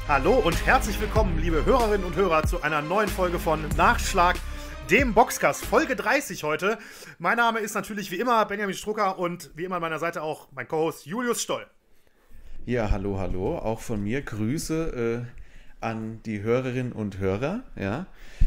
Hallo und herzlich willkommen, liebe Hörerinnen und Hörer, zu einer neuen Folge von Nachschlag, dem Boxcast, Folge 30 heute. Mein Name ist natürlich wie immer Benjamin Strucker und wie immer an meiner Seite auch mein Co-Host Julius Stoll. Ja, hallo, hallo. Auch von mir Grüße an die Hörerinnen und Hörer. Ja,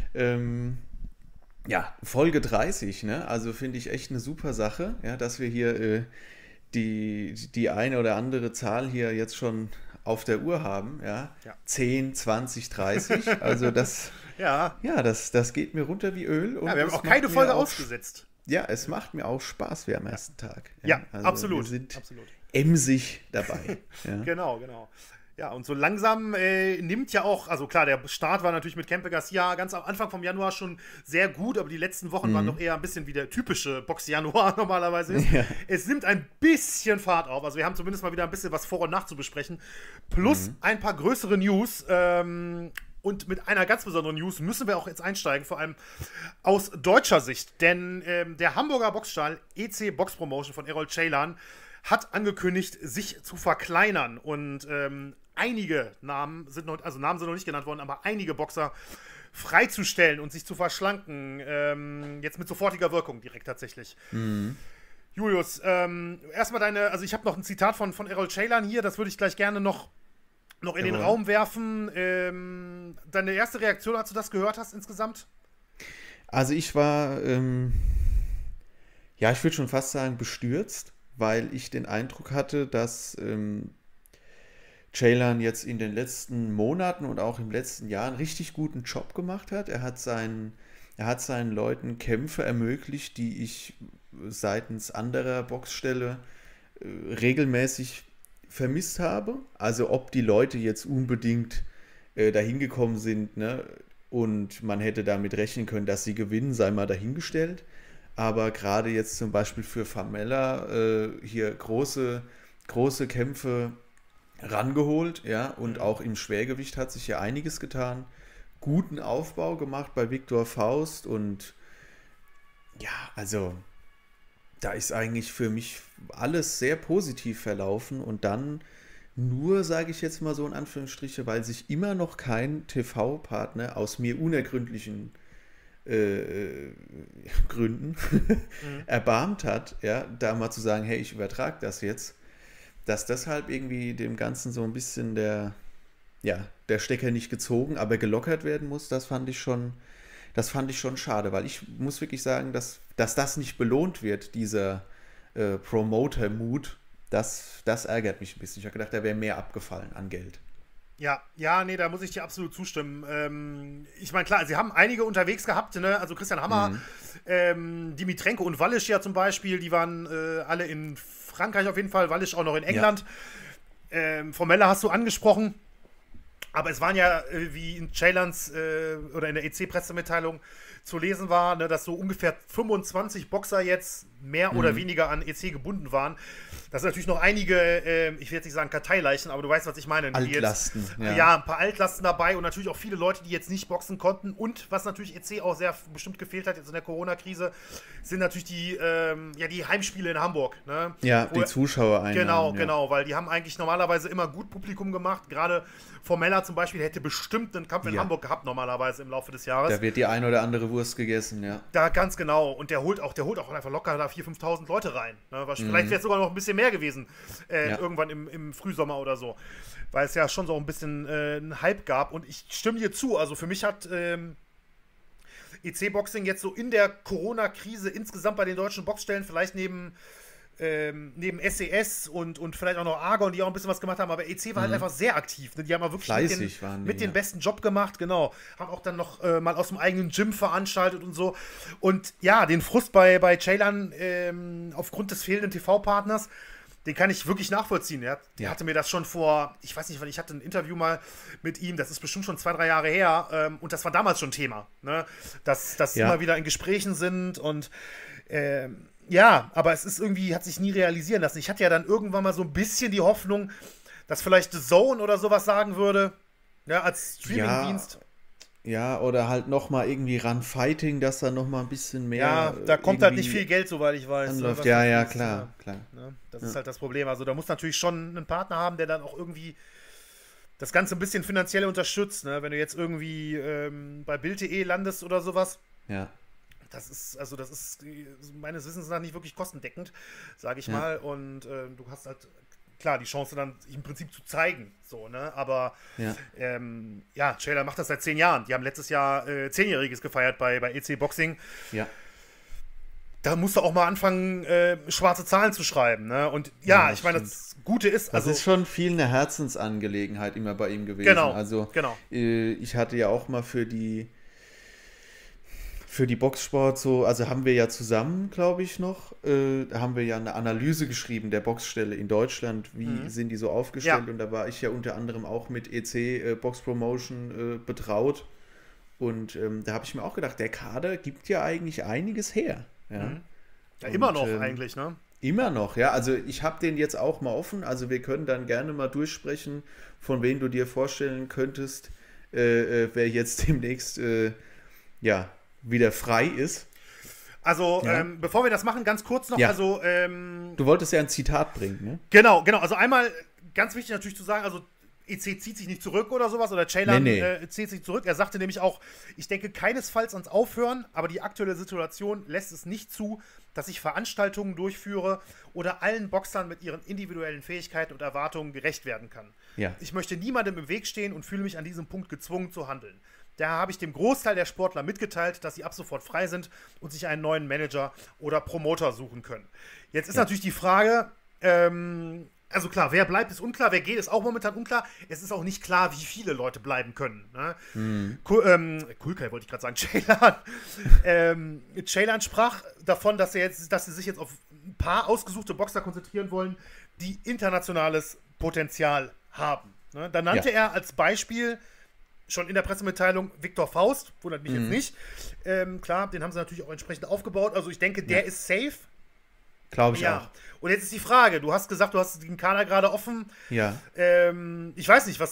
Folge 30, ne? Also finde ich echt eine super Sache, ja, dass wir hier die eine oder andere Zahl hier jetzt schon auf der Uhr haben. Ja, 10, 20, 30. Also das geht mir runter wie Öl. Und ja, wir haben auch keine Folge ausgesetzt. Ja, es macht mir auch Spaß wie am ersten Tag. Ja, also absolut. Wir sind absolut. emsig dabei. Ja. Genau. Ja, und so langsam nimmt ja auch, also klar, der Start war natürlich mit Kempe Garcia ganz am Anfang vom Januar schon sehr gut, aber die letzten Wochen waren doch eher ein bisschen wie der typische Box-Januar normalerweise ist. Ja. Es nimmt ein bisschen Fahrt auf, also wir haben zumindest mal wieder ein bisschen was vor und nach zu besprechen, plus ein paar größere News, und mit einer ganz besonderen News müssen wir auch jetzt einsteigen, vor allem aus deutscher Sicht, denn der Hamburger Boxstall EC Box Promotion von Errol Ceylan hat angekündigt, sich zu verkleinern und einige Namen sind noch nicht genannt worden, aber einige Boxer freizustellen und sich zu verschlanken, jetzt mit sofortiger Wirkung direkt tatsächlich. Julius, erstmal also ich habe noch ein Zitat von Errol Ceylan hier, das würde ich gleich gerne noch in den Raum werfen. Deine erste Reaktion, als du das gehört hast insgesamt? Also ich war, ich würde schon fast sagen, bestürzt, weil ich den Eindruck hatte, dass Ceylan jetzt in den letzten Monaten und auch im letzten Jahr einen richtig guten Job gemacht hat. Er hat seinen Leuten Kämpfe ermöglicht, die ich seitens anderer Boxställe regelmäßig vermisst habe. Also ob die Leute jetzt unbedingt dahin gekommen sind, ne, und man hätte damit rechnen können, dass sie gewinnen, sei mal dahingestellt. Aber gerade jetzt zum Beispiel für Famella hier große Kämpfe rangeholt, ja, und auch im Schwergewicht hat sich ja einiges getan. Guten Aufbau gemacht bei Viktor Faust und ja, also da ist eigentlich für mich alles sehr positiv verlaufen und dann nur, sage ich jetzt mal so in Anführungsstriche, weil sich immer noch kein TV-Partner aus mir unergründlichen Gründen erbarmt hat, ja, da mal zu sagen, hey, ich übertrage das jetzt, dass deshalb irgendwie dem Ganzen so ein bisschen der Stecker nicht gezogen, aber gelockert werden muss, das fand ich schon schade, weil ich muss wirklich sagen, dass das nicht belohnt wird, dieser Promoter-Mut, das ärgert mich ein bisschen. Ich habe gedacht, da wäre mehr abgefallen an Geld. Ja, nee, da muss ich dir absolut zustimmen. Ich meine, klar, sie haben einige unterwegs gehabt, ne? Also Christian Hammer, Dimitrenko und Wallisch ja zum Beispiel, die waren alle in Frankreich auf jeden Fall, Wallisch auch noch in England. Ja. Formella hast du angesprochen, aber es waren ja, wie in Ceylans oder in der EC-Pressemitteilung zu lesen war, ne, dass so ungefähr 25 Boxer jetzt mehr oder weniger an EC gebunden waren. Das sind natürlich noch einige, ich will jetzt nicht sagen Karteileichen, aber du weißt, was ich meine. Altlasten. Ja, ein paar Altlasten dabei und natürlich auch viele Leute, die jetzt nicht boxen konnten. Und was natürlich EC auch sehr bestimmt gefehlt hat jetzt in der Corona-Krise, sind natürlich die Heimspiele in Hamburg. Ne? Ja, die Zuschauer einladen. Genau, weil die haben eigentlich normalerweise immer gut Publikum gemacht. Gerade Formella zum Beispiel hätte bestimmt einen Kampf in Hamburg gehabt normalerweise im Laufe des Jahres. Da wird die ein oder andere Wurst gegessen, ja. Da ganz genau. Und der holt auch einfach locker da 4.000, 5.000 Leute rein. Ne? Vielleicht wäre es sogar noch ein bisschen mehr gewesen. Irgendwann im Frühsommer oder so. Weil es ja schon so ein bisschen einen Hype gab. Und ich stimme dir zu. Also für mich hat EC-Boxing jetzt so in der Corona-Krise insgesamt bei den deutschen Boxstellen vielleicht neben SES und vielleicht auch noch Argon, die auch ein bisschen was gemacht haben, aber EC war halt einfach sehr aktiv. Ne? Die haben ja wirklich mit den besten Job gemacht, genau. Haben auch dann noch mal aus dem eigenen Gym veranstaltet und so. Und ja, den Frust bei Ceylan aufgrund des fehlenden TV-Partners, den kann ich wirklich nachvollziehen. Er hatte mir das schon vor, ich weiß nicht wann, ich hatte ein Interview mal mit ihm, das ist bestimmt schon 2, 3 Jahre her, und das war damals schon Thema, ne? Dass immer wieder in Gesprächen sind und aber es ist irgendwie, hat sich nie realisieren lassen. Ich hatte ja dann irgendwann mal so ein bisschen die Hoffnung, dass vielleicht The Zone oder sowas sagen würde, ja, als Streamingdienst. Ja, oder halt nochmal irgendwie Run Fighting, dass da nochmal ein bisschen mehr. Ja, da kommt halt nicht viel Geld, soweit ich weiß. Anläuft. Ja, klar. Ne? Das ist halt das Problem. Also da muss natürlich schon einen Partner haben, der dann auch irgendwie das Ganze ein bisschen finanziell unterstützt, ne? Wenn du jetzt irgendwie bei Bild.de landest oder sowas. Ja. Das ist meines Wissens nach nicht wirklich kostendeckend, sage ich mal. Und du hast halt, klar, die Chance dann im Prinzip zu zeigen. So, ne? Aber Ceylan macht das seit 10 Jahren. Die haben letztes Jahr 10-Jähriges gefeiert bei EC Boxing. Ja. Da musst du auch mal anfangen, schwarze Zahlen zu schreiben. Ne? Und ja, ich meine, das Gute ist. Das ist schon viel eine Herzensangelegenheit immer bei ihm gewesen. Genau. Also, genau. Ich hatte ja auch mal für die Boxsport so, also haben wir ja zusammen, glaube ich noch, da haben wir ja eine Analyse geschrieben der Boxstelle in Deutschland, wie sind die so aufgestellt, und da war ich ja unter anderem auch mit EC Box Promotion betraut, und da habe ich mir auch gedacht, der Kader gibt ja eigentlich einiges her. Ja, ja immer noch eigentlich, ne? Immer noch, ja, also ich habe den jetzt auch mal offen, also wir können dann gerne mal durchsprechen, von wem du dir vorstellen könntest, wer jetzt demnächst, wieder frei ist. Also, bevor wir das machen, ganz kurz noch, also du wolltest ja ein Zitat bringen, ne? Genau, also einmal ganz wichtig natürlich zu sagen, also EC zieht sich nicht zurück oder sowas, oder Ceylan zieht sich zurück. Er sagte nämlich auch, ich denke keinesfalls ans Aufhören, aber die aktuelle Situation lässt es nicht zu, dass ich Veranstaltungen durchführe oder allen Boxern mit ihren individuellen Fähigkeiten und Erwartungen gerecht werden kann. Ja. Ich möchte niemandem im Weg stehen und fühle mich an diesem Punkt gezwungen zu handeln. Daher habe ich dem Großteil der Sportler mitgeteilt, dass sie ab sofort frei sind und sich einen neuen Manager oder Promoter suchen können. Jetzt ist natürlich die Frage, also klar, wer bleibt, ist unklar, wer geht, ist auch momentan unklar. Es ist auch nicht klar, wie viele Leute bleiben können. Ne? Kulkay wollte ich gerade sagen, Ceylan sprach davon, dass sie sich jetzt auf ein paar ausgesuchte Boxer konzentrieren wollen, die internationales Potenzial haben. Ne? Da nannte er als Beispiel schon in der Pressemitteilung Viktor Faust, wundert mich jetzt nicht. Klar, den haben sie natürlich auch entsprechend aufgebaut. Also ich denke, der ist safe. Glaube ich auch. Und jetzt ist die Frage, du hast gesagt, du hast den Kader gerade offen. Ja. Ich weiß nicht,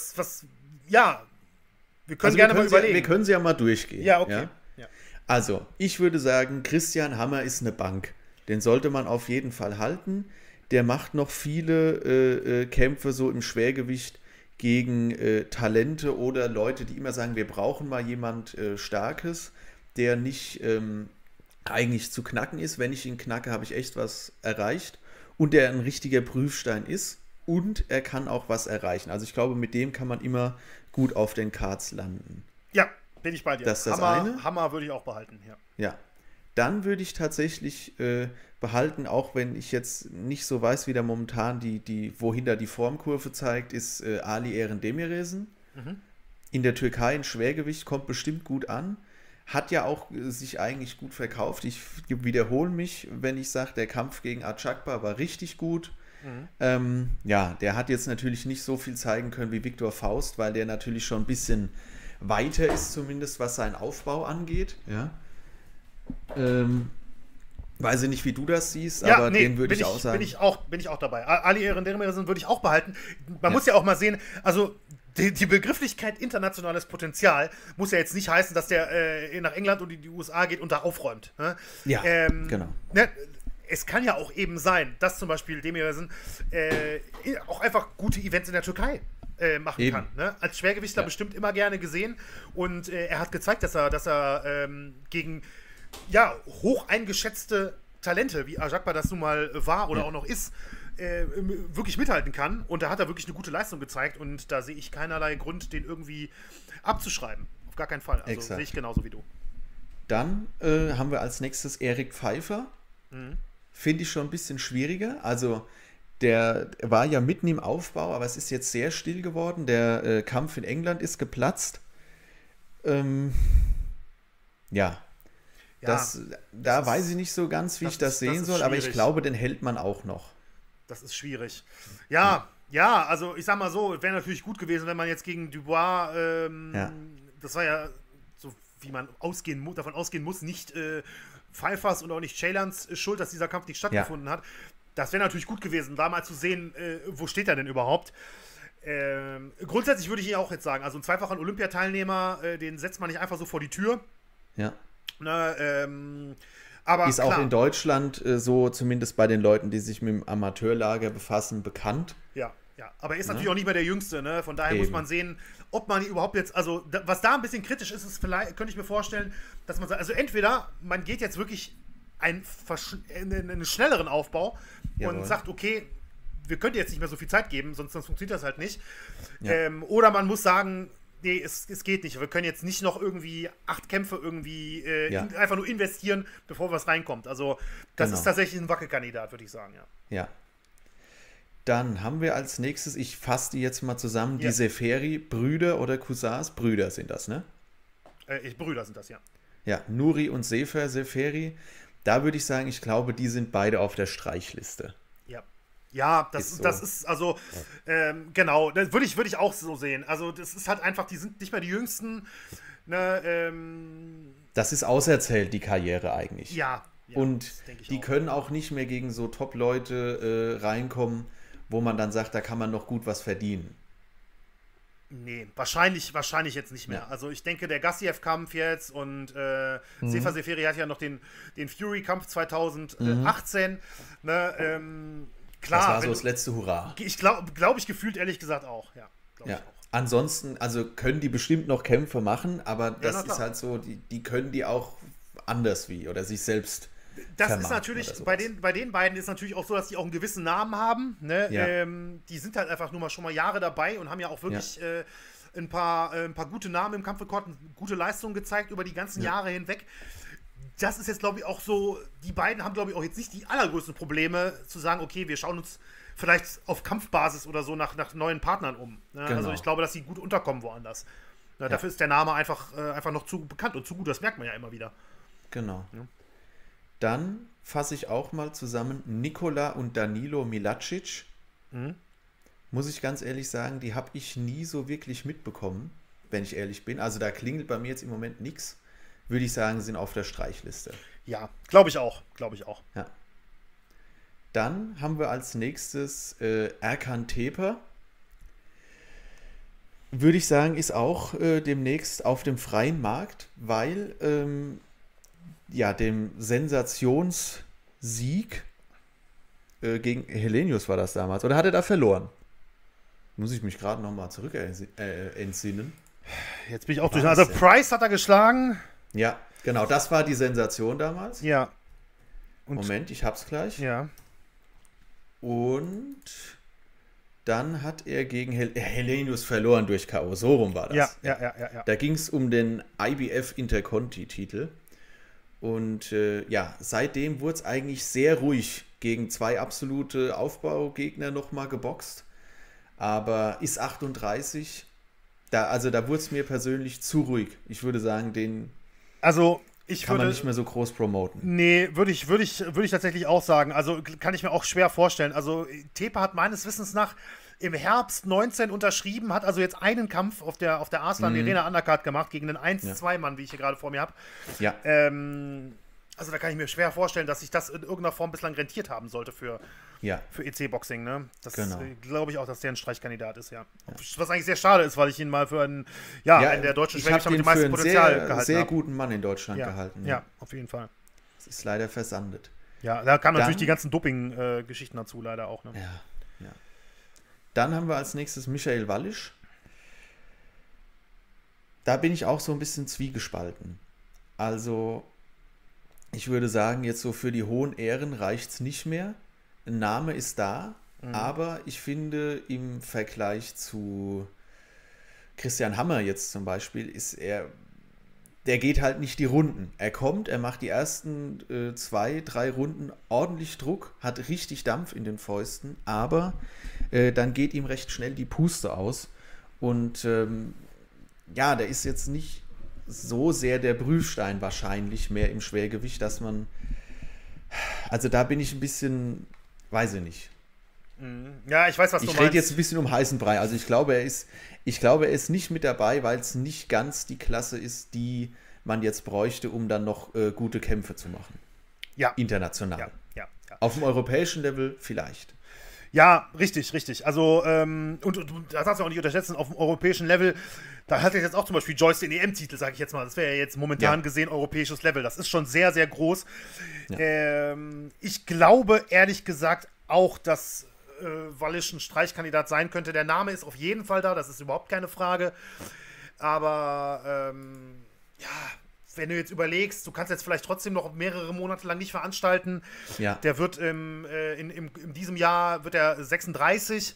wir können gerne mal überlegen. Wir können sie ja mal durchgehen. Ja, okay. Ja? Also, ich würde sagen, Christian Hammer ist eine Bank. Den sollte man auf jeden Fall halten. Der macht noch viele Kämpfe so im Schwergewicht gegen Talente oder Leute, die immer sagen, wir brauchen mal jemand Starkes, der nicht eigentlich zu knacken ist. Wenn ich ihn knacke, habe ich echt was erreicht. Und der ein richtiger Prüfstein ist. Und er kann auch was erreichen. Also ich glaube, mit dem kann man immer gut auf den Cards landen. Ja, bin ich bei dir. Das ist das eine. Hammer würde ich auch behalten, ja. Ja. Dann würde ich tatsächlich behalten, auch wenn ich jetzt nicht so weiß, wie da momentan wohin da die Formkurve zeigt, ist Ali Erendemiresen. In der Türkei ein Schwergewicht, kommt bestimmt gut an. Hat ja auch sich eigentlich gut verkauft. Ich wiederhole mich, wenn ich sage, der Kampf gegen Acakba war richtig gut. Der hat jetzt natürlich nicht so viel zeigen können wie Viktor Faust, weil der natürlich schon ein bisschen weiter ist, zumindest was seinen Aufbau angeht. Ja. Weiß ich nicht, wie du das siehst, aber den würde ich auch sagen. Bin ich auch dabei. Ali Erendemiresen würde ich auch behalten. Man muss ja auch mal sehen, also die Begrifflichkeit internationales Potenzial muss ja jetzt nicht heißen, dass der nach England und in die USA geht und da aufräumt. Ne? Ja, genau. Ne? Es kann ja auch eben sein, dass zum Beispiel Demiresen auch einfach gute Events in der Türkei machen kann. Ne? Als Schwergewichtler bestimmt immer gerne gesehen, und er hat gezeigt, dass er gegen hoch eingeschätzte Talente, wie Acakba das nun mal war oder auch noch ist, wirklich mithalten kann. Und da hat er wirklich eine gute Leistung gezeigt, und da sehe ich keinerlei Grund, den irgendwie abzuschreiben. Auf gar keinen Fall. Also sehe ich genauso wie du. Dann haben wir als nächstes Erik Pfeiffer. Finde ich schon ein bisschen schwieriger. Also der war ja mitten im Aufbau, aber es ist jetzt sehr still geworden. Der Kampf in England ist geplatzt. Da weiß ich nicht so ganz, wie ich das sehen soll, aber ich glaube, den hält man auch noch. Das ist schwierig. Also ich sag mal so, wäre natürlich gut gewesen, wenn man jetzt gegen Dubois, das war ja so, wie man davon ausgehen muss, nicht Pfeiffers und auch nicht Ceylans Schuld, dass dieser Kampf nicht stattgefunden hat. Das wäre natürlich gut gewesen, da mal zu sehen, wo steht er denn überhaupt. Grundsätzlich würde ich ihn auch jetzt sagen, also einen zweifachen Olympiateilnehmer, den setzt man nicht einfach so vor die Tür. Ja. Aber ist auch in Deutschland so, zumindest bei den Leuten, die sich mit dem Amateurlager befassen, bekannt. Ja. Ja, aber er ist natürlich auch nicht mehr der Jüngste, ne? Von daher Eben. muss man sehen, ob man überhaupt jetzt, also was da ein bisschen kritisch ist, ist vielleicht, könnte ich mir vorstellen, dass man sagt, also entweder man geht jetzt wirklich einen schnelleren Aufbau und sagt, okay, wir können dir jetzt nicht mehr so viel Zeit geben, sonst funktioniert das halt nicht. Ja. Oder man muss sagen, nee, es geht nicht. Wir können jetzt nicht noch irgendwie 8 Kämpfe irgendwie einfach nur investieren, bevor was reinkommt. Also das ist tatsächlich ein Wackelkandidat, würde ich sagen, ja. Ja. Dann haben wir als nächstes, ich fasse die jetzt mal zusammen, die Seferi-Brüder oder Cousins. Brüder sind das, ne? Brüder sind das, ja. Ja, Nuri und Sefer Seferi. Da würde ich sagen, ich glaube, die sind beide auf der Streichliste. Ja, das ist also, genau, das würde ich auch so sehen. Also, das ist halt einfach, die sind nicht mehr die Jüngsten. Ne, das ist auserzählt, die Karriere eigentlich. Ja. Und die können auch nicht mehr gegen so Top-Leute reinkommen, wo man dann sagt, da kann man noch gut was verdienen. Nee, wahrscheinlich jetzt nicht mehr. Ja. Also ich denke, der Gassiev-Kampf jetzt und Sefer Seferi hat ja noch den Fury-Kampf 2018. Ne, klar. Das war so das letzte Hurra. Ich glaube ich gefühlt ehrlich gesagt auch. Ja, ja. Ich auch. Ansonsten, also können die bestimmt noch Kämpfe machen, aber das ist halt so, die können die auch anders oder sich selbst. Das ist natürlich, bei den beiden ist natürlich auch so, dass die auch einen gewissen Namen haben. Ne? Ja. Die sind halt einfach schon mal Jahre dabei und haben ja auch wirklich ein paar gute Namen im Kampfrekord, gute Leistungen gezeigt über die ganzen Jahre hinweg. Das ist jetzt, glaube ich, auch so, die beiden haben, glaube ich, auch jetzt nicht die allergrößten Probleme zu sagen, okay, wir schauen uns vielleicht auf Kampfbasis oder so nach neuen Partnern um. Ne? Genau. Also ich glaube, dass sie gut unterkommen woanders. Ne? Dafür ist der Name einfach noch zu bekannt und zu gut, das merkt man ja immer wieder. Genau. Ja. Dann fasse ich auch mal zusammen Nikola und Danilo Milacic. Muss ich ganz ehrlich sagen, die habe ich nie so wirklich mitbekommen, wenn ich ehrlich bin. Also da klingelt bei mir jetzt im Moment nichts. Würde ich sagen, sind auf der Streichliste. Ja, glaube ich auch. Ja. Dann haben wir als nächstes Erkan Teper. Würde ich sagen, ist auch demnächst auf dem freien Markt, weil dem Sensationssieg gegen Helenius war das damals. Oder hat er da verloren? Muss ich mich gerade nochmal zurück entsinnen. Jetzt bin ich auch durch. Also Price hat er geschlagen. Ja, genau. Das war die Sensation damals. Ja. Und Moment, ich hab's gleich. Ja. Und dann hat er gegen Helenius verloren durch K.O. So rum war das. Ja. Da ging es um den IBF Interconti-Titel. Und seitdem wurde es eigentlich sehr ruhig gegen 2 absolute Aufbaugegner nochmal geboxt. Aber ist 38. Da wurde es mir persönlich zu ruhig. Ich würde sagen, den kann man nicht mehr so groß promoten. Nee, würde ich tatsächlich auch sagen. Also kann ich mir auch schwer vorstellen. Also Tepa hat meines Wissens nach im Herbst 19 unterschrieben, hat also jetzt einen Kampf auf der Arslan Arena Undercard gemacht gegen den 1-2-Mann, wie ich hier gerade vor mir habe. Ja. Also da kann ich mir schwer vorstellen, dass sich das in irgendeiner Form bislang rentiert haben sollte für EC-Boxing. Ne? Das glaube ich auch, dass der ein Streichkandidat ist, ja. Was eigentlich sehr schade ist, weil ich ihn mal für einen der deutschen Schwergewicht mit dem meisten Potenzial gehalten habe. Sehr guten Mann in Deutschland gehalten. Ja, auf jeden Fall. Das ist leider versandet. Ja, da kamen natürlich die ganzen Doping-Geschichten dazu leider auch. Ne? Ja. Dann haben wir als nächstes Michael Wallisch. Da bin ich auch so ein bisschen zwiegespalten. Also, ich würde sagen, jetzt so für die hohen Ehren reicht es nicht mehr. Ein Name ist da, aber ich finde, im Vergleich zu Christian Hammer jetzt zum Beispiel, der geht halt nicht die Runden. Er kommt, er macht die ersten 2, 3 Runden ordentlich Druck, hat richtig Dampf in den Fäusten, aber dann geht ihm recht schnell die Puste aus. Und der ist jetzt nicht so sehr der Prüfstein wahrscheinlich mehr im Schwergewicht, dass man. Also da bin ich ein bisschen, weiß ich nicht. Ja, ich weiß, was du meinst. Ich rede jetzt ein bisschen um heißen Brei. Also ich glaube, er ist nicht mit dabei, weil es nicht ganz die Klasse ist, die man jetzt bräuchte, um dann noch gute Kämpfe zu machen. Ja. International. Ja. Auf dem europäischen Level vielleicht. Ja, richtig. Also, und das darfst du auch nicht unterschätzen, auf dem europäischen Level, da hat er jetzt auch zum Beispiel Joyce den EM-Titel, sage ich jetzt mal. Das wäre ja jetzt momentan gesehen europäisches Level. Das ist schon sehr, sehr groß. Ja. Ich glaube, ehrlich gesagt, auch, dass Wallischen Streichkandidat sein könnte. Der Name ist auf jeden Fall da, das ist überhaupt keine Frage. Aber ja, wenn du jetzt überlegst, du kannst jetzt vielleicht trotzdem noch mehrere Monate lang nicht veranstalten. Ja. Der wird in diesem Jahr wird er 36.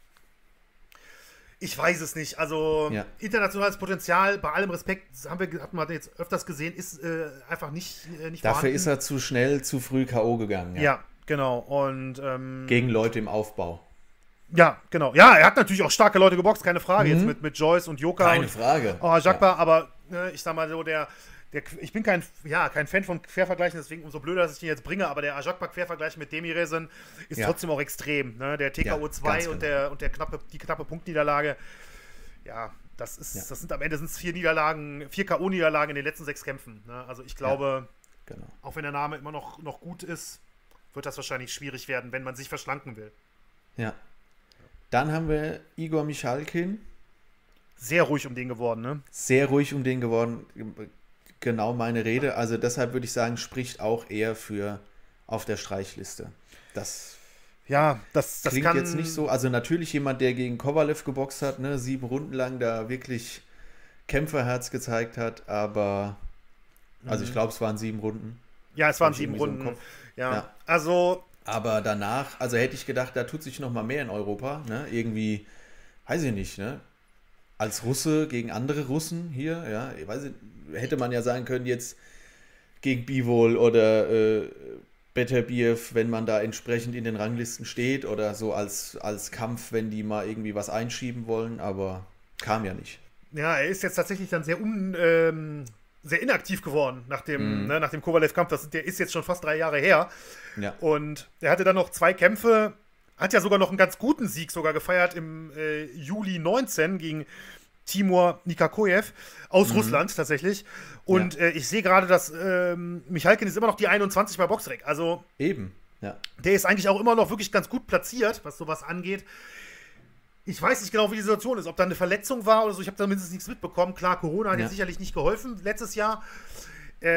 Ich weiß es nicht. Also internationales Potenzial, bei allem Respekt, hat man jetzt öfters gesehen, ist einfach nicht Dafür vorhanden. ist er zu schnell, zu früh K.O. gegangen. Ja, genau. Und gegen Leute im Aufbau. Ja, genau. Ja, er hat natürlich auch starke Leute geboxt, keine Frage. Jetzt mit Joyce und Joka. Keine Frage. Jacques, aber ich sag mal so, ich bin kein Fan von Quervergleichen, deswegen umso blöder, dass ich den jetzt bringe, aber der Ajakba-Quervergleich mit Demirezen ist trotzdem auch extrem. Ne? Der TKO 2 und die knappe Punktniederlage, das sind am Ende 4 K.O.-Niederlagen in den letzten 6 Kämpfen. Ne? Also ich glaube, auch wenn der Name immer noch gut ist, wird das wahrscheinlich schwierig werden, wenn man sich verschlanken will. Ja. Dann haben wir Igor Michalkin. Sehr ruhig um den geworden, ne? Sehr ruhig um den geworden. Genau meine Rede. Also deshalb würde ich sagen, spricht auch eher für auf der Streichliste. Das klingt kann jetzt nicht so. Also natürlich jemand, der gegen Kovalev geboxt hat, ne, 7 Runden lang da wirklich Kämpferherz gezeigt hat, aber also ich glaube, es waren 7 Runden. Ja, es waren 7 Runden. So ja, also aber danach, also hätte ich gedacht, da tut sich noch mal mehr in Europa, ne? Irgendwie, weiß ich nicht, ne? Als Russe gegen andere Russen hier, ja, ich weiß nicht, hätte man ja sagen können, jetzt gegen Bivol oder Beterbiev, wenn man da entsprechend in den Ranglisten steht oder so als Kampf, wenn die mal irgendwie was einschieben wollen, aber kam ja nicht. Ja, er ist jetzt tatsächlich dann sehr inaktiv geworden nach dem Kovalev-Kampf. Der ist jetzt schon fast 3 Jahre her. Ja. Und er hatte dann noch 2 Kämpfe, hat ja sogar noch einen ganz guten Sieg sogar gefeiert im Juli 19 gegen Timur Nikakoyev aus Russland tatsächlich. Und ich sehe gerade, dass Michalkin ist immer noch die 21 bei Boxrec. Also eben, ja. Der ist eigentlich auch immer noch wirklich ganz gut platziert, was sowas angeht. Ich weiß nicht genau, wie die Situation ist, ob da eine Verletzung war oder so. Ich habe da mindestens nichts mitbekommen. Klar, Corona hat jetzt sicherlich nicht geholfen letztes Jahr. Ich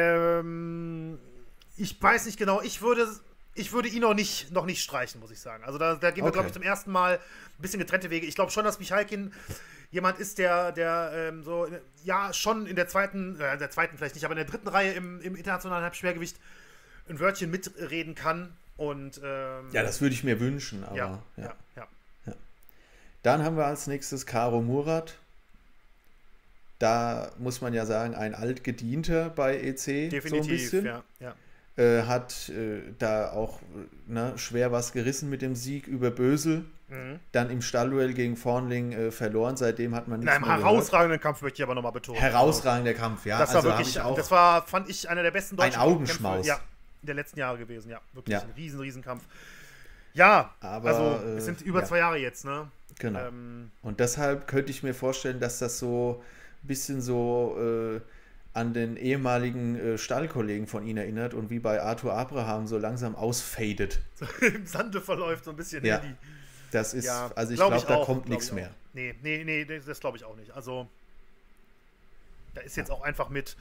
weiß nicht genau. Ich würde ihn noch nicht streichen, muss ich sagen. Also da gehen wir, glaube ich, zum ersten Mal ein bisschen getrennte Wege. Ich glaube schon, dass Michalkin jemand ist, der schon in der zweiten vielleicht nicht, aber in der 3. Reihe im internationalen Halbschwergewicht ein Wörtchen mitreden kann. Und das würde ich mir wünschen. Aber, ja. Dann haben wir als nächstes Karo Murat. Da muss man ja sagen, ein altgedienter bei EC. Definitiv, so ein bisschen. ja. Hat da auch schwer was gerissen mit dem Sieg über Bösel. Dann im Stallduell gegen Vornling verloren. Seitdem hat man nichts mehr gehört. Herausragenden Kampf möchte ich aber nochmal betonen. Herausragender Kampf, ja. Das war wirklich, das war, fand ich, einer der besten deutschen ein Augenschmaus. Kämpfe, der letzten Jahre gewesen. Ja, wirklich ein riesen Kampf. Ja, aber, also es sind über 2 Jahre jetzt, ne? Genau. Und deshalb könnte ich mir vorstellen, dass das so ein bisschen so an den ehemaligen Stallkollegen von ihm erinnert und wie bei Arthur Abraham so langsam ausfadet. So im Sande verläuft so ein bisschen. Ja, das ist, also ich glaube, da kommt nichts mehr. Nee, das glaube ich auch nicht. Also da ist jetzt auch einfach mit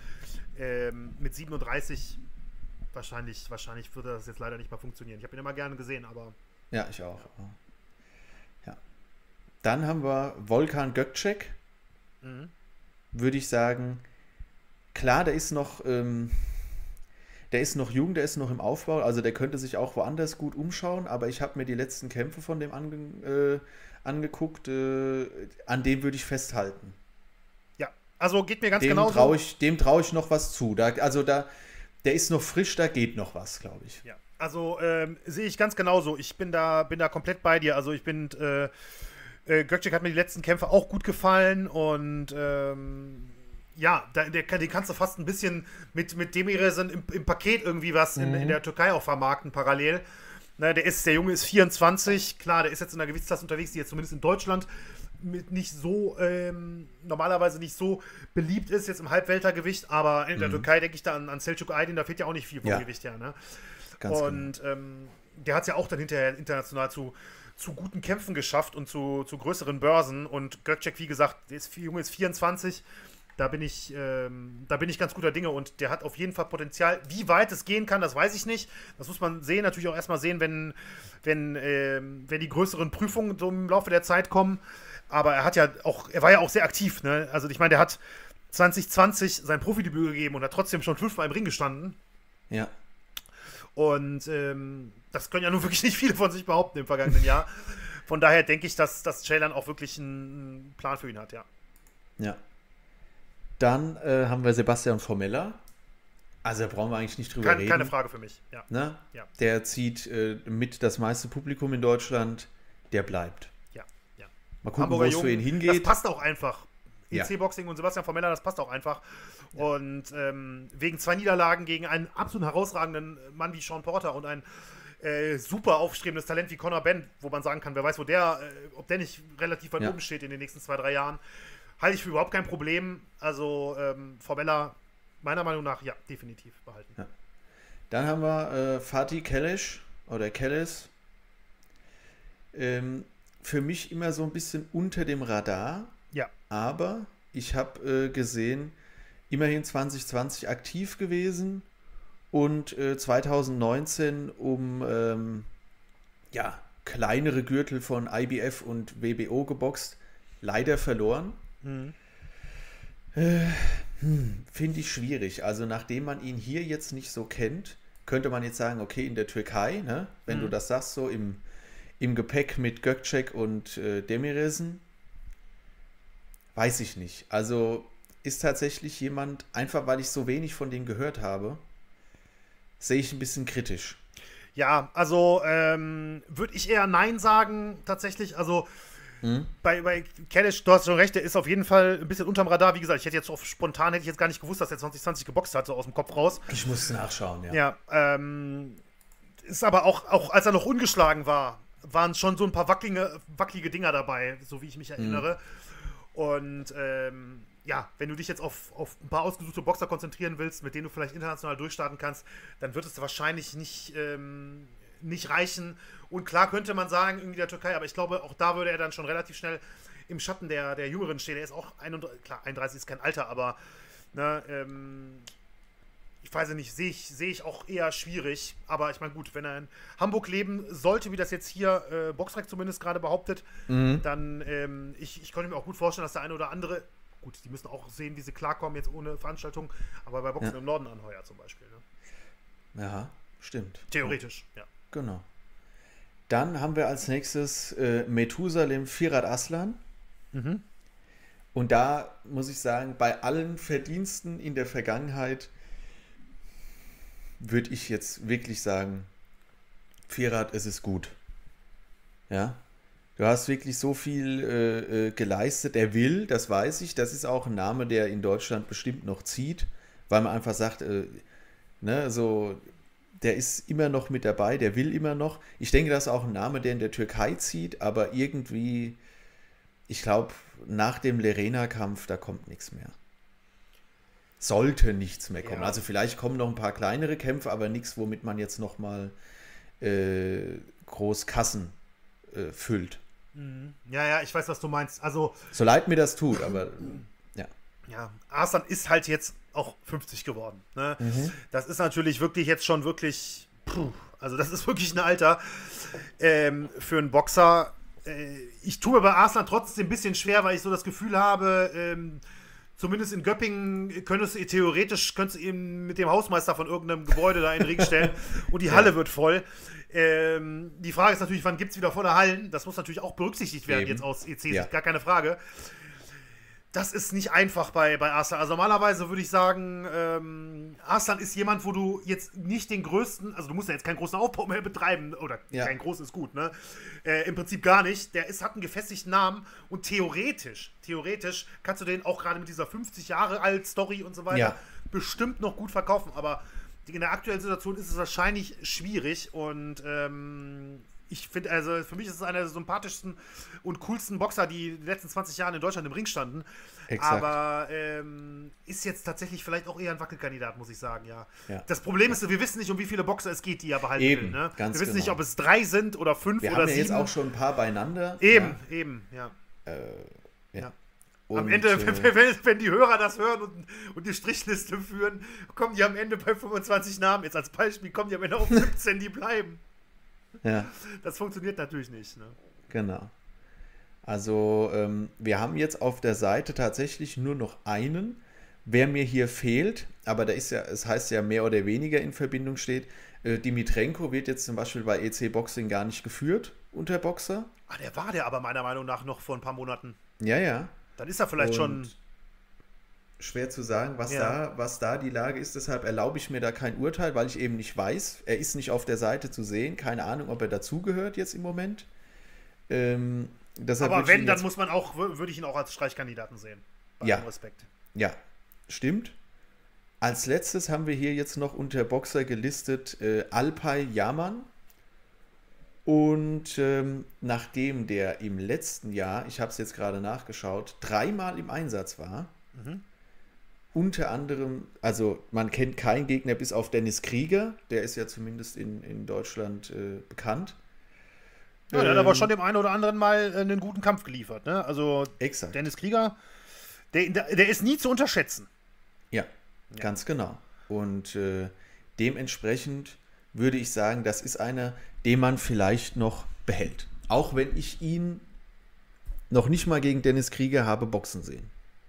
37 wahrscheinlich würde das jetzt leider nicht mehr funktionieren. Ich habe ihn immer gerne gesehen, aber... Ja, ich auch. Ja. Dann haben wir Volkan Gökçek. Würde ich sagen, klar, der ist noch jung, der ist noch im Aufbau, also der könnte sich auch woanders gut umschauen, aber ich habe mir die letzten Kämpfe von dem angeguckt, an dem würde ich festhalten. Ja, also geht mir ganz genauso. Dem traue ich noch was zu. Der ist noch frisch, da geht noch was, glaube ich. Ja, also sehe ich ganz genauso. Ich bin da komplett bei dir. Also ich bin, Gökçek hat mir die letzten Kämpfe auch gut gefallen und den kannst du fast ein bisschen mit Demirezen im Paket irgendwie was in der Türkei auch vermarkten parallel. Der Junge ist 24, klar, der ist jetzt in einer Gewichtsklasse unterwegs, die jetzt zumindest in Deutschland nicht so, normalerweise nicht so beliebt ist, jetzt im Halbweltergewicht, aber in der Türkei denke ich da an Selçuk Aydin, da fehlt ja auch nicht viel vom Gewicht her, ne? Und der hat es ja auch dann hinterher international zu guten Kämpfen geschafft und zu größeren Börsen und Gökçek, wie gesagt, der Junge ist 24, da bin ich ganz guter Dinge und der hat auf jeden Fall Potenzial. Wie weit es gehen kann, das weiß ich nicht. Das muss man sehen, natürlich auch erstmal sehen, wenn die größeren Prüfungen so im Laufe der Zeit kommen. Aber er war ja auch sehr aktiv, ne? Also ich meine, der hat 2020 sein Profidebüt gegeben und hat trotzdem schon 5-mal im Ring gestanden. Ja. Und das können ja nun wirklich nicht viele von sich behaupten im vergangenen Jahr. Von daher denke ich, dass Ceylan auch wirklich einen Plan für ihn hat, ja. Ja. Dann haben wir Sebastian Formella. Also da brauchen wir eigentlich nicht drüber reden. Keine Frage für mich, ja. Ne? Ja. Der zieht mit das meiste Publikum in Deutschland. Der bleibt. Ja. Mal gucken, wo es für ihn hingeht. Das passt auch einfach. Ja. EC-Boxing und Sebastian Formella, das passt auch einfach. Ja. Und wegen 2 Niederlagen gegen einen absolut herausragenden Mann wie Sean Porter und ein super aufstrebendes Talent wie Conor Benn, wo man sagen kann, wer weiß, ob der nicht relativ weit oben steht in den nächsten 2-3 Jahren, halte ich für überhaupt kein Problem. Also Formella, meiner Meinung nach, ja, definitiv behalten. Ja. Dann haben wir Fatih Keleş oder Keles. Für mich immer so ein bisschen unter dem Radar. Ja. Aber ich habe gesehen, immerhin 2020 aktiv gewesen und 2019 um kleinere Gürtel von IBF und WBO geboxt. Leider verloren. Finde ich schwierig. Also nachdem man ihn hier jetzt nicht so kennt, könnte man jetzt sagen, okay, in der Türkei, ne, wenn du das sagst, so im Gepäck mit Gökçek und Demiresen, weiß ich nicht. Also ist tatsächlich jemand, einfach weil ich so wenig von dem gehört habe, sehe ich ein bisschen kritisch. Ja, also würde ich eher Nein sagen, tatsächlich. Also bei Keleş, du hast schon recht, der ist auf jeden Fall ein bisschen unterm Radar. Wie gesagt, ich hätte jetzt gar nicht gewusst, dass er 2020 geboxt hat, so aus dem Kopf raus. Ich musste nachschauen, ja. Ja, ist aber auch als er noch ungeschlagen war, waren schon so ein paar wackelige Dinger dabei, so wie ich mich erinnere. Und wenn du dich jetzt auf ein paar ausgesuchte Boxer konzentrieren willst, mit denen du vielleicht international durchstarten kannst, dann wird es wahrscheinlich nicht reichen. Und klar könnte man sagen, irgendwie der Türkei, aber ich glaube, auch da würde er dann schon relativ schnell im Schatten der Jüngeren stehen. Er ist auch 31, klar, 31 ist kein Alter, aber ne, ich weiß nicht, sehe ich auch eher schwierig. Aber ich meine, gut, wenn er in Hamburg leben sollte, wie das jetzt hier Boxrec zumindest gerade behauptet, dann ich könnte mir auch gut vorstellen, dass der eine oder andere, gut, die müssen auch sehen, wie sie klarkommen jetzt ohne Veranstaltung, aber bei Boxen im Norden anheuert zum Beispiel. Ne? Ja, stimmt. Theoretisch, ja. Genau. Dann haben wir als nächstes Methusalem Firat Aslan. Und da muss ich sagen, bei allen Verdiensten in der Vergangenheit würde ich jetzt wirklich sagen, Firat, es ist gut. Ja. Du hast wirklich so viel geleistet. Er will, das weiß ich. Das ist auch ein Name, der in Deutschland bestimmt noch zieht, weil man einfach sagt, der ist immer noch mit dabei, der will immer noch. Ich denke, das ist auch ein Name, der in der Türkei zieht, aber irgendwie, ich glaube, nach dem Lerena-Kampf, da kommt nichts mehr. Sollte nichts mehr kommen. Ja. Also vielleicht kommen noch ein paar kleinere Kämpfe, aber nichts, womit man jetzt nochmal groß Kassen füllt. Ja, ich weiß, was du meinst. Also, so leid mir das tut, aber ja. Ja, Arslan ist halt jetzt auch 50 geworden. Ne? Das ist natürlich wirklich jetzt schon wirklich, also das ist wirklich ein Alter für einen Boxer. Ich tue mir bei Arslan trotzdem ein bisschen schwer, weil ich so das Gefühl habe, zumindest in Göppingen könntest du ihn mit dem Hausmeister von irgendeinem Gebäude da in den Ring stellen und die Halle wird voll. Die Frage ist natürlich, wann gibt es wieder volle Hallen? Das muss natürlich auch berücksichtigt werden jetzt aus EC-Sicht, gar keine Frage. Das ist nicht einfach bei Arslan. Also normalerweise würde ich sagen, Arslan ist jemand, wo du jetzt nicht den größten, also du musst ja jetzt keinen großen Aufbau mehr betreiben, oder kein großen ist gut, ne? Im Prinzip gar nicht. Der hat einen gefestigten Namen und theoretisch kannst du den auch gerade mit dieser 50 Jahre alt Story und so weiter bestimmt noch gut verkaufen, aber in der aktuellen Situation ist es wahrscheinlich schwierig und ich finde, also für mich ist es einer der sympathischsten und coolsten Boxer, die in den letzten 20 Jahren in Deutschland im Ring standen. Exakt. Aber ist jetzt tatsächlich vielleicht auch eher ein Wackelkandidat, muss ich sagen, ja. Das Problem ist, wir wissen nicht, um wie viele Boxer es geht, die er behalten will. Ne? Wir wissen nicht, ob es 3 sind oder 5 oder 7. Wir haben ja jetzt auch schon ein paar beieinander. Eben, ja. Am Ende, wenn die Hörer das hören und die Strichliste führen, kommen die am Ende bei 25 Namen. Jetzt als Beispiel kommen die am Ende auf 17, die bleiben. Ja. Das funktioniert natürlich nicht. Ne? Genau. Also wir haben jetzt auf der Seite tatsächlich nur noch einen. Wer mir hier fehlt, aber da ist ja, es heißt ja mehr oder weniger in Verbindung steht, Dimitrenko wird jetzt zum Beispiel bei EC Boxing gar nicht geführt unter Boxer. Ah, der war der aber meiner Meinung nach noch vor ein paar Monaten. Ja, ja. Dann ist er vielleicht schon... Schwer zu sagen, was da die Lage ist. Deshalb erlaube ich mir da kein Urteil, weil ich eben nicht weiß. Er ist nicht auf der Seite zu sehen. Keine Ahnung, ob er dazugehört jetzt im Moment. Aber wenn, dann muss man auch, würde ich ihn auch als Streichkandidaten sehen. Bei allem Respekt. Ja, stimmt. Als letztes haben wir hier jetzt noch unter Boxer gelistet Alpay Yaman. Und nachdem der im letzten Jahr, ich habe es jetzt gerade nachgeschaut, 3-mal im Einsatz war, unter anderem, also man kennt keinen Gegner bis auf Dennis Krieger, der ist ja zumindest in Deutschland bekannt. Ja, der hat aber schon dem einen oder anderen mal einen guten Kampf geliefert. Ne? Also exakt. Dennis Krieger, der ist nie zu unterschätzen. Ja, ganz genau. Und dementsprechend würde ich sagen, das ist einer, den man vielleicht noch behält. Auch wenn ich ihn noch nicht mal gegen Dennis Krieger habe boxen sehen.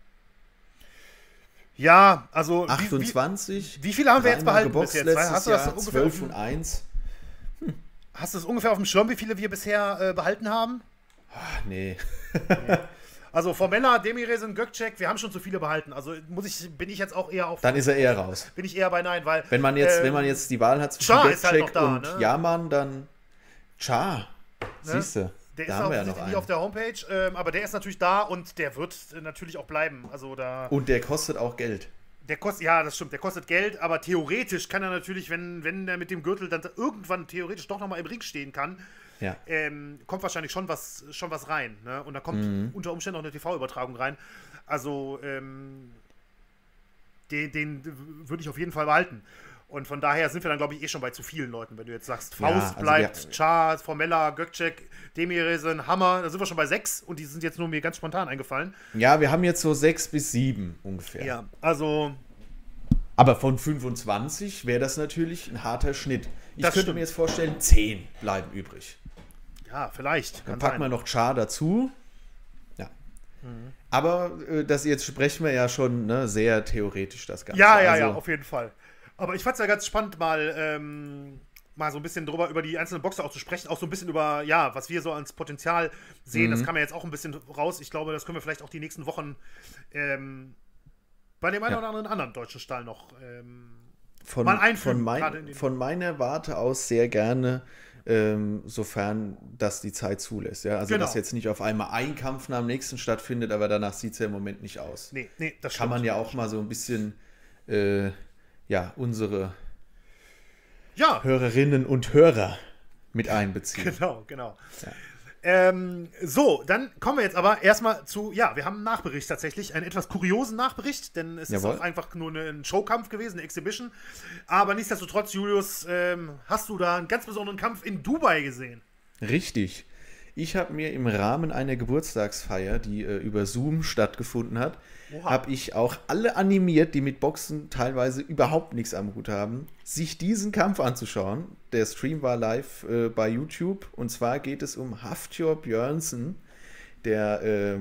Ja, also 28. Wie viele haben wir jetzt behalten bis jetzt? Hast du das Jahr, ungefähr 12 und 1. Hast du es ungefähr auf dem Schirm, wie viele wir bisher behalten haben? Ach, nee. Also Formella, Demiresen, Gökçek, wir haben schon zu viele behalten. Also bin ich jetzt auch eher auf... Dann ist er eher raus. Bin ich eher bei Nein, weil... Wenn man jetzt die Wahl hat zwischen Gökçek und Yaman, dann Cha, siehst du. Der ist auch nicht auf der Homepage, aber der ist natürlich da und der wird natürlich auch bleiben. Also und der kostet auch Geld. Ja, das stimmt, der kostet Geld, aber theoretisch kann er natürlich, wenn er mit dem Gürtel dann irgendwann theoretisch doch nochmal im Ring stehen kann, kommt wahrscheinlich schon was rein. Ne? Und da kommt unter Umständen auch eine TV-Übertragung rein. Also den würde ich auf jeden Fall behalten. Und von daher sind wir dann, glaube ich, schon bei zu vielen Leuten. Wenn du jetzt sagst, Faust bleibt, Cha, Formella, Gökçek, Demiresen, Hammer, da sind wir schon bei 6 und die sind jetzt nur mir ganz spontan eingefallen. Ja, wir haben jetzt so 6 bis 7 ungefähr. Ja, also... Aber von 25 wäre das natürlich ein harter Schnitt. Ich könnte mir jetzt vorstellen, 10 bleiben übrig. Ja, vielleicht. Dann packen wir noch Cha dazu. Ja. Aber jetzt sprechen wir ja schon sehr theoretisch das Ganze. Ja, auf jeden Fall. Aber ich fand es ja ganz spannend, mal so ein bisschen drüber, über die einzelnen Boxer auch zu sprechen, auch so ein bisschen über, was wir so als Potenzial sehen. Das kam ja jetzt auch ein bisschen raus. Ich glaube, das können wir vielleicht auch die nächsten Wochen bei dem einen oder anderen deutschen Stall noch mal einführen. Von meiner Warte aus sehr gerne, sofern das die Zeit zulässt. Ja? Also, dass jetzt nicht auf einmal ein Kampf nach dem nächsten stattfindet, aber danach sieht es ja im Moment nicht aus. Nee, das kann man ja auch mal so ein bisschen unsere Hörerinnen und Hörer mit einbeziehen. Genau. Ja. So, dann kommen wir jetzt aber erstmal zu, wir haben einen Nachbericht tatsächlich, einen etwas kuriosen Nachbericht, denn es ist auch einfach nur ein Showkampf gewesen, eine Exhibition. Aber nichtsdestotrotz, Julius, hast du da einen ganz besonderen Kampf in Dubai gesehen? Richtig. Ich habe mir im Rahmen einer Geburtstagsfeier, die über Zoom stattgefunden hat, habe ich auch alle animiert, die mit Boxen teilweise überhaupt nichts am Hut haben, sich diesen Kampf anzuschauen. Der Stream war live bei YouTube und zwar geht es um Hafthor Björnsson, der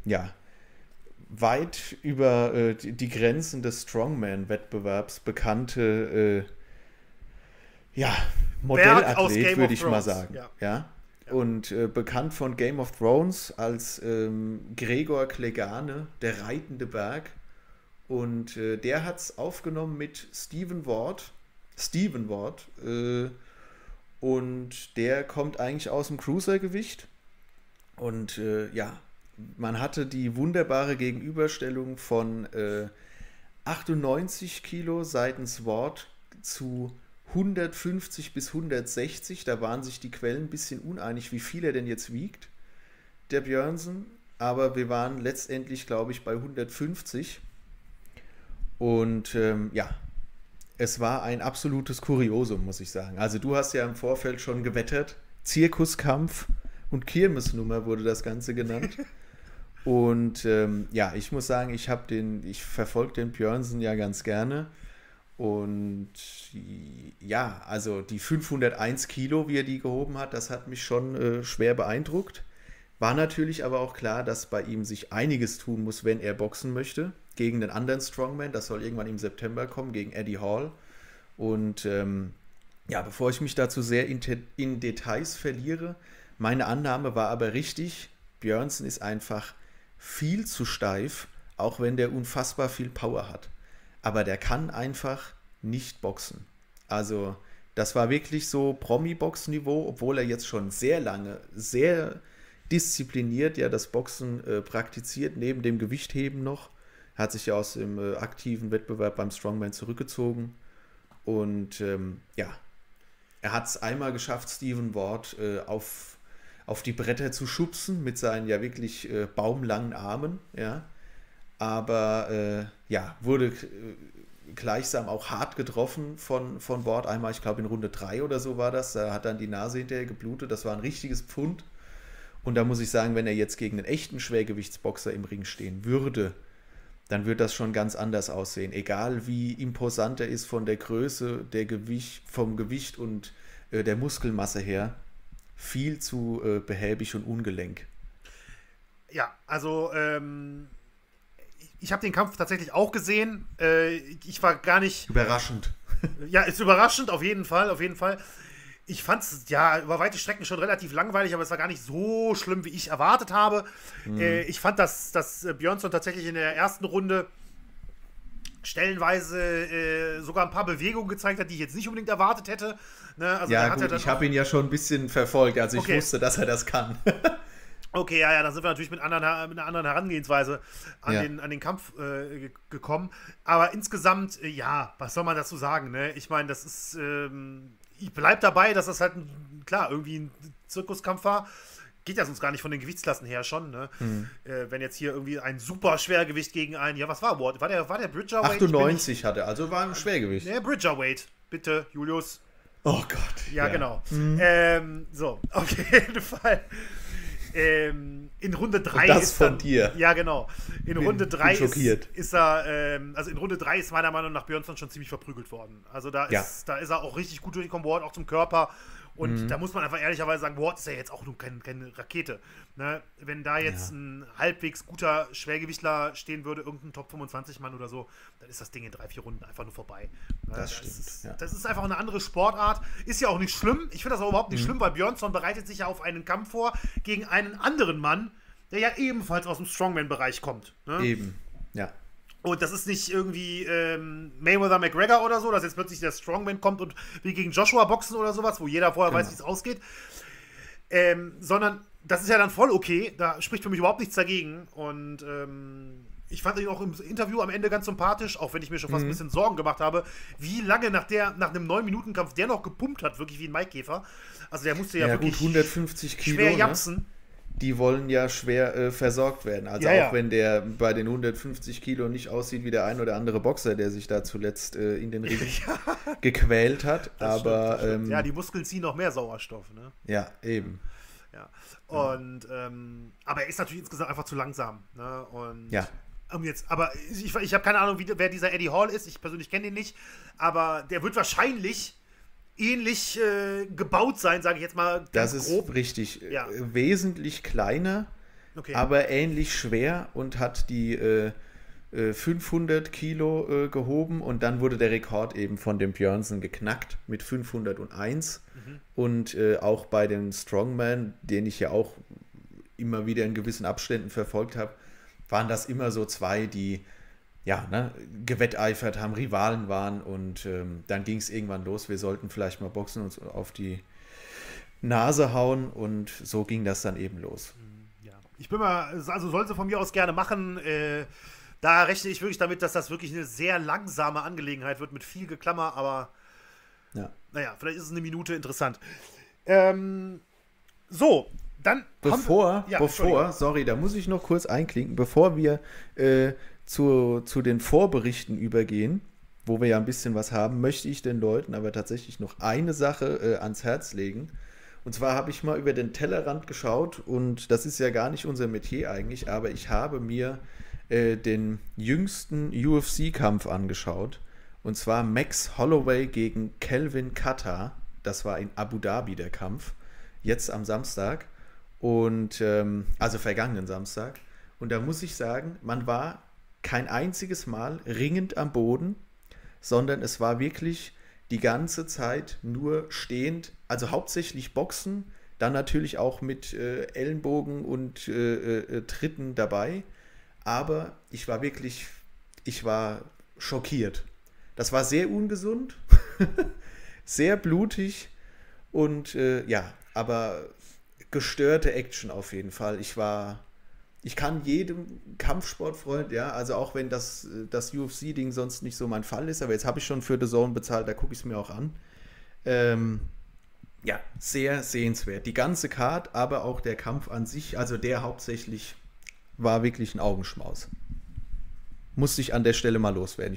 weit über die Grenzen des Strongman-Wettbewerbs bekannte Modellathlet, würde ich mal sagen. Ja. Und bekannt von Game of Thrones als Gregor Clegane, der reitende Berg. Und der hat es aufgenommen mit Steven Ward. Und der kommt eigentlich aus dem Cruisergewicht. Und man hatte die wunderbare Gegenüberstellung von 98 Kilo seitens Ward zu 150 bis 160, da waren sich die Quellen ein bisschen uneinig, wie viel er denn jetzt wiegt, der Björnsson, aber wir waren letztendlich, glaube ich, bei 150 und es war ein absolutes Kuriosum, muss ich sagen. Also du hast ja im Vorfeld schon gewettert, Zirkuskampf und Kirmesnummer wurde das Ganze genannt Und ja, ich muss sagen, ich verfolge den Björnsen ja ganz gerne. Und ja, also die 501 Kilo, wie er die gehoben hat, das hat mich schon schwer beeindruckt. War natürlich aber auch klar, dass bei ihm sich einiges tun muss, wenn er boxen möchte. Gegen den anderen Strongman, das soll irgendwann im September kommen, gegen Eddie Hall. Und ja, bevor ich mich dazu sehr in Details verliere, meine Annahme war aber richtig, Björnsen ist einfach viel zu steif, auch wenn der unfassbar viel Power hat. Aber der kann einfach nicht boxen. Also das war wirklich so Promi-Box-Niveau, obwohl er jetzt schon sehr lange, sehr diszipliniert ja das Boxen praktiziert, neben dem Gewichtheben noch. Er hat sich ja aus dem aktiven Wettbewerb beim Strongman zurückgezogen. Und ja, er hat es einmal geschafft, Stephen Ward auf die Bretter zu schubsen mit seinen ja wirklich baumlangen Armen, ja. Aber ja, wurde gleichsam auch hart getroffen von Ward. Einmal, ich glaube in Runde 3 oder so war das, da hat dann die Nase hinterher geblutet, das war ein richtiges Pfund. Und da muss ich sagen, wenn er jetzt gegen einen echten Schwergewichtsboxer im Ring stehen würde, dann wird das schon ganz anders aussehen. Egal wie imposant er ist von der Größe, vom Gewicht und der Muskelmasse her, viel zu behäbig und ungelenk. Ja, also ich habe den Kampf tatsächlich auch gesehen. Ich war gar nicht... Überraschend. Ja, ist überraschend, auf jeden Fall, auf jeden Fall. Ich fand es ja über weite Strecken schon relativ langweilig, aber es war gar nicht so schlimm, wie ich erwartet habe. Ich fand, dass Björnsson tatsächlich in der ersten Runde stellenweise sogar ein paar Bewegungen gezeigt hat, die ich jetzt nicht unbedingt erwartet hätte. Ne? Also ja, gut, ich habe ihn ja schon ein bisschen verfolgt, also ich wusste, dass er das kann. Okay, ja, dann sind wir natürlich mit einer anderen Herangehensweise an den Kampf gekommen. Aber insgesamt, ja, was soll man dazu sagen? Ne? Ich meine, das ist, ich bleibe dabei, dass das halt, klar, irgendwie ein Zirkuskampf war. Geht ja sonst gar nicht von den Gewichtsklassen her schon. Ne? Wenn jetzt hier irgendwie ein super Schwergewicht gegen einen, ja, was war Ward? War der Bridgerweight? 98 hatte, also war ein Schwergewicht. Der Bridgerweight, bitte, Julius. Oh Gott. Ja, genau. So, auf jeden Fall. In Runde 3 ist von dir. Ja, genau. In Runde 3 ist er, also in Runde 3 ist meiner Meinung nach Björnsson schon ziemlich verprügelt worden. Also da ist er auch richtig gut durchgekommen, Ward auch zum Körper. Und da muss man einfach ehrlicherweise sagen, Ward ist ja jetzt auch nur keine Rakete. Ne? Wenn da jetzt ein halbwegs guter Schwergewichtler stehen würde, irgendein Top 25-Mann oder so, dann ist das Ding in 3-4 Runden einfach nur vorbei. Ne? Das stimmt. Das ist einfach eine andere Sportart. Ist ja auch nicht schlimm. Ich finde das auch überhaupt nicht schlimm, weil Björnsson bereitet sich ja auf einen Kampf vor gegen einen anderen Mann, der ja ebenfalls aus dem Strongman-Bereich kommt. Ne? Eben, ja. Und das ist nicht irgendwie Mayweather-McGregor oder so, dass jetzt plötzlich der Strongman kommt und wie gegen Joshua boxen oder sowas, wo jeder vorher weiß, wie es ausgeht. Sondern das ist ja dann voll okay. Da spricht für mich überhaupt nichts dagegen. Und ich fand ihn auch im Interview am Ende ganz sympathisch, auch wenn ich mir schon fast ein bisschen Sorgen gemacht habe, wie lange nach einem 9-Minuten-Kampf der noch gepumpt hat, wirklich wie ein Maikäfer. Also der musste ja wirklich gut, 150 Kilo, schwer japsen. Ne? Die wollen ja schwer versorgt werden. Also auch wenn der bei den 150 Kilo nicht aussieht wie der ein oder andere Boxer, der sich da zuletzt in den Ring gequält hat. Aber stimmt. Ja, die Muskeln ziehen noch mehr Sauerstoff. Ne? Ja, eben. Ja. Und aber er ist natürlich insgesamt einfach zu langsam. Ne? Und aber ich habe keine Ahnung, wer dieser Eddie Hall ist. Ich persönlich kenne ihn nicht. Aber der wird wahrscheinlich ähnlich gebaut sein, sage ich jetzt mal. Das ist grob. Richtig. Ja. Wesentlich kleiner, aber ähnlich schwer und hat die 500 Kilo gehoben und dann wurde der Rekord eben von dem Björnsen geknackt mit 501 und auch bei den Strongman, den ich ja auch immer wieder in gewissen Abständen verfolgt habe, waren das immer so zwei, die gewetteifert haben, Rivalen waren und dann ging es irgendwann los, wir sollten vielleicht mal boxen und uns auf die Nase hauen und so ging das dann eben los. Ja. Ich bin mal, also sollte von mir aus gerne machen, da rechne ich wirklich damit, dass das wirklich eine sehr langsame Angelegenheit wird mit viel Geklammer, aber naja, vielleicht ist es eine Minute interessant. So, dann Bevor, sorry, da muss ich noch kurz einklinken, bevor wir zu den Vorberichten übergehen, wo wir ja ein bisschen was haben, möchte ich den Leuten aber tatsächlich noch eine Sache ans Herz legen. Und zwar habe ich mal über den Tellerrand geschaut und das ist ja gar nicht unser Metier eigentlich, aber ich habe mir den jüngsten UFC-Kampf angeschaut. Und zwar Max Holloway gegen Kelvin Kattar. Das war in Abu Dhabi der Kampf. Jetzt am Samstag. Und also vergangenen Samstag. Und da muss ich sagen, man war kein einziges Mal ringend am Boden, sondern es war wirklich die ganze Zeit nur stehend, also hauptsächlich Boxen, dann natürlich auch mit Ellenbogen und Tritten dabei. Aber ich war schockiert. Das war sehr ungesund, sehr blutig und ja, aber gestörte Action auf jeden Fall. Ich kann jedem Kampfsportfreund, ja, also auch wenn das UFC-Ding sonst nicht so mein Fall ist, aber jetzt habe ich schon für The Zone bezahlt, da gucke ich es mir auch an. Ja, sehr sehenswert. Die ganze Card, aber auch der Kampf an sich, also der hauptsächlich war wirklich ein Augenschmaus. Musste ich an der Stelle mal loswerden.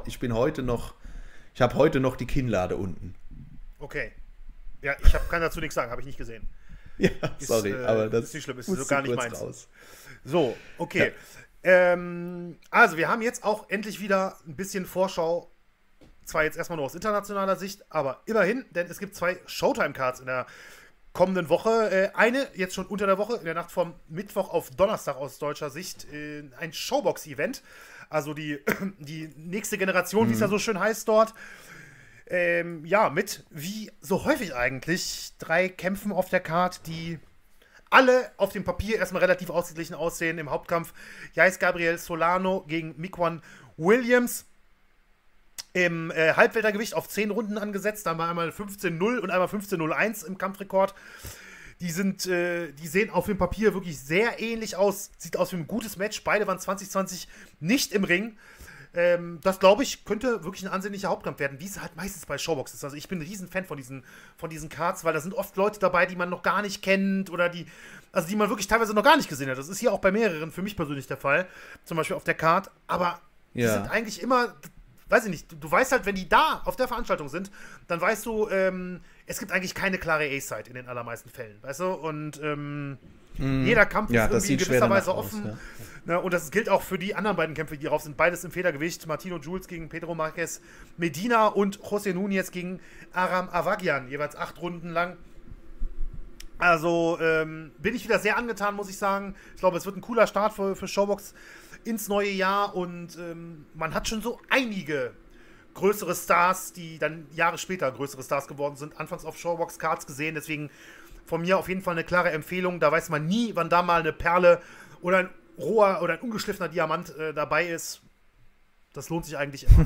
Ich habe heute noch die Kinnlade unten. Okay. Ja, kann dazu nichts sagen, habe ich nicht gesehen. Ja, sorry, aber das ist nicht schlimm, ist so gar nicht meins. Raus. So, okay. Ja. Also, wir haben jetzt auch endlich wieder ein bisschen Vorschau. Zwar jetzt erstmal nur aus internationaler Sicht, aber immerhin, denn es gibt 2 Showtime-Cards in der kommenden Woche. Eine jetzt schon unter der Woche, in der Nacht vom Mittwoch auf Donnerstag aus deutscher Sicht, ein Showbox-Event. Also die nächste Generation, wie es ja so schön heißt dort. Ja, mit, wie so häufig eigentlich, 3 Kämpfen auf der Card, die alle auf dem Papier erstmal relativ ausgeglichen aussehen. Im Hauptkampf Jais Gabriel Solano gegen Miquan Williams. Im Halbweltergewicht auf 10 Runden angesetzt. Da haben wir einmal 15-0 und einmal 15-0-1 im Kampfrekord. Die sehen auf dem Papier wirklich sehr ähnlich aus. Sieht aus wie ein gutes Match. Beide waren 2020 nicht im Ring. Das, glaube ich, könnte wirklich ein ansehnlicher Hauptkampf werden, wie es halt meistens bei Showbox ist. Also ich bin ein Riesen-Fan von diesen Cards, weil da sind oft Leute dabei, die man noch gar nicht kennt oder die man wirklich teilweise noch gar nicht gesehen hat. Das ist hier auch bei mehreren für mich persönlich der Fall. Zum Beispiel auf der Card. Aber die sind eigentlich immer, weiß ich nicht, du weißt halt, wenn die da auf der Veranstaltung sind, dann weißt du, es gibt eigentlich keine klare A-Side in den allermeisten Fällen, weißt du? Und jeder Kampf ist irgendwie in gewisser Weise offen. Ja. Ja, und das gilt auch für die anderen beiden Kämpfe, die drauf sind. Beides im Federgewicht. Martino Jules gegen Pedro Marquez Medina und José Núñez gegen Aram Avagian. Jeweils 8 Runden lang. Also bin ich wieder sehr angetan, muss ich sagen. Ich glaube, es wird ein cooler Start für Showbox ins neue Jahr. Und man hat schon so einige größere Stars, die dann Jahre später größere Stars geworden sind, anfangs auf Showbox-Cards gesehen. Deswegen von mir auf jeden Fall eine klare Empfehlung. Da weiß man nie, wann da mal eine Perle oder ein roher oder ein ungeschliffener Diamant dabei ist. Das lohnt sich eigentlich immer.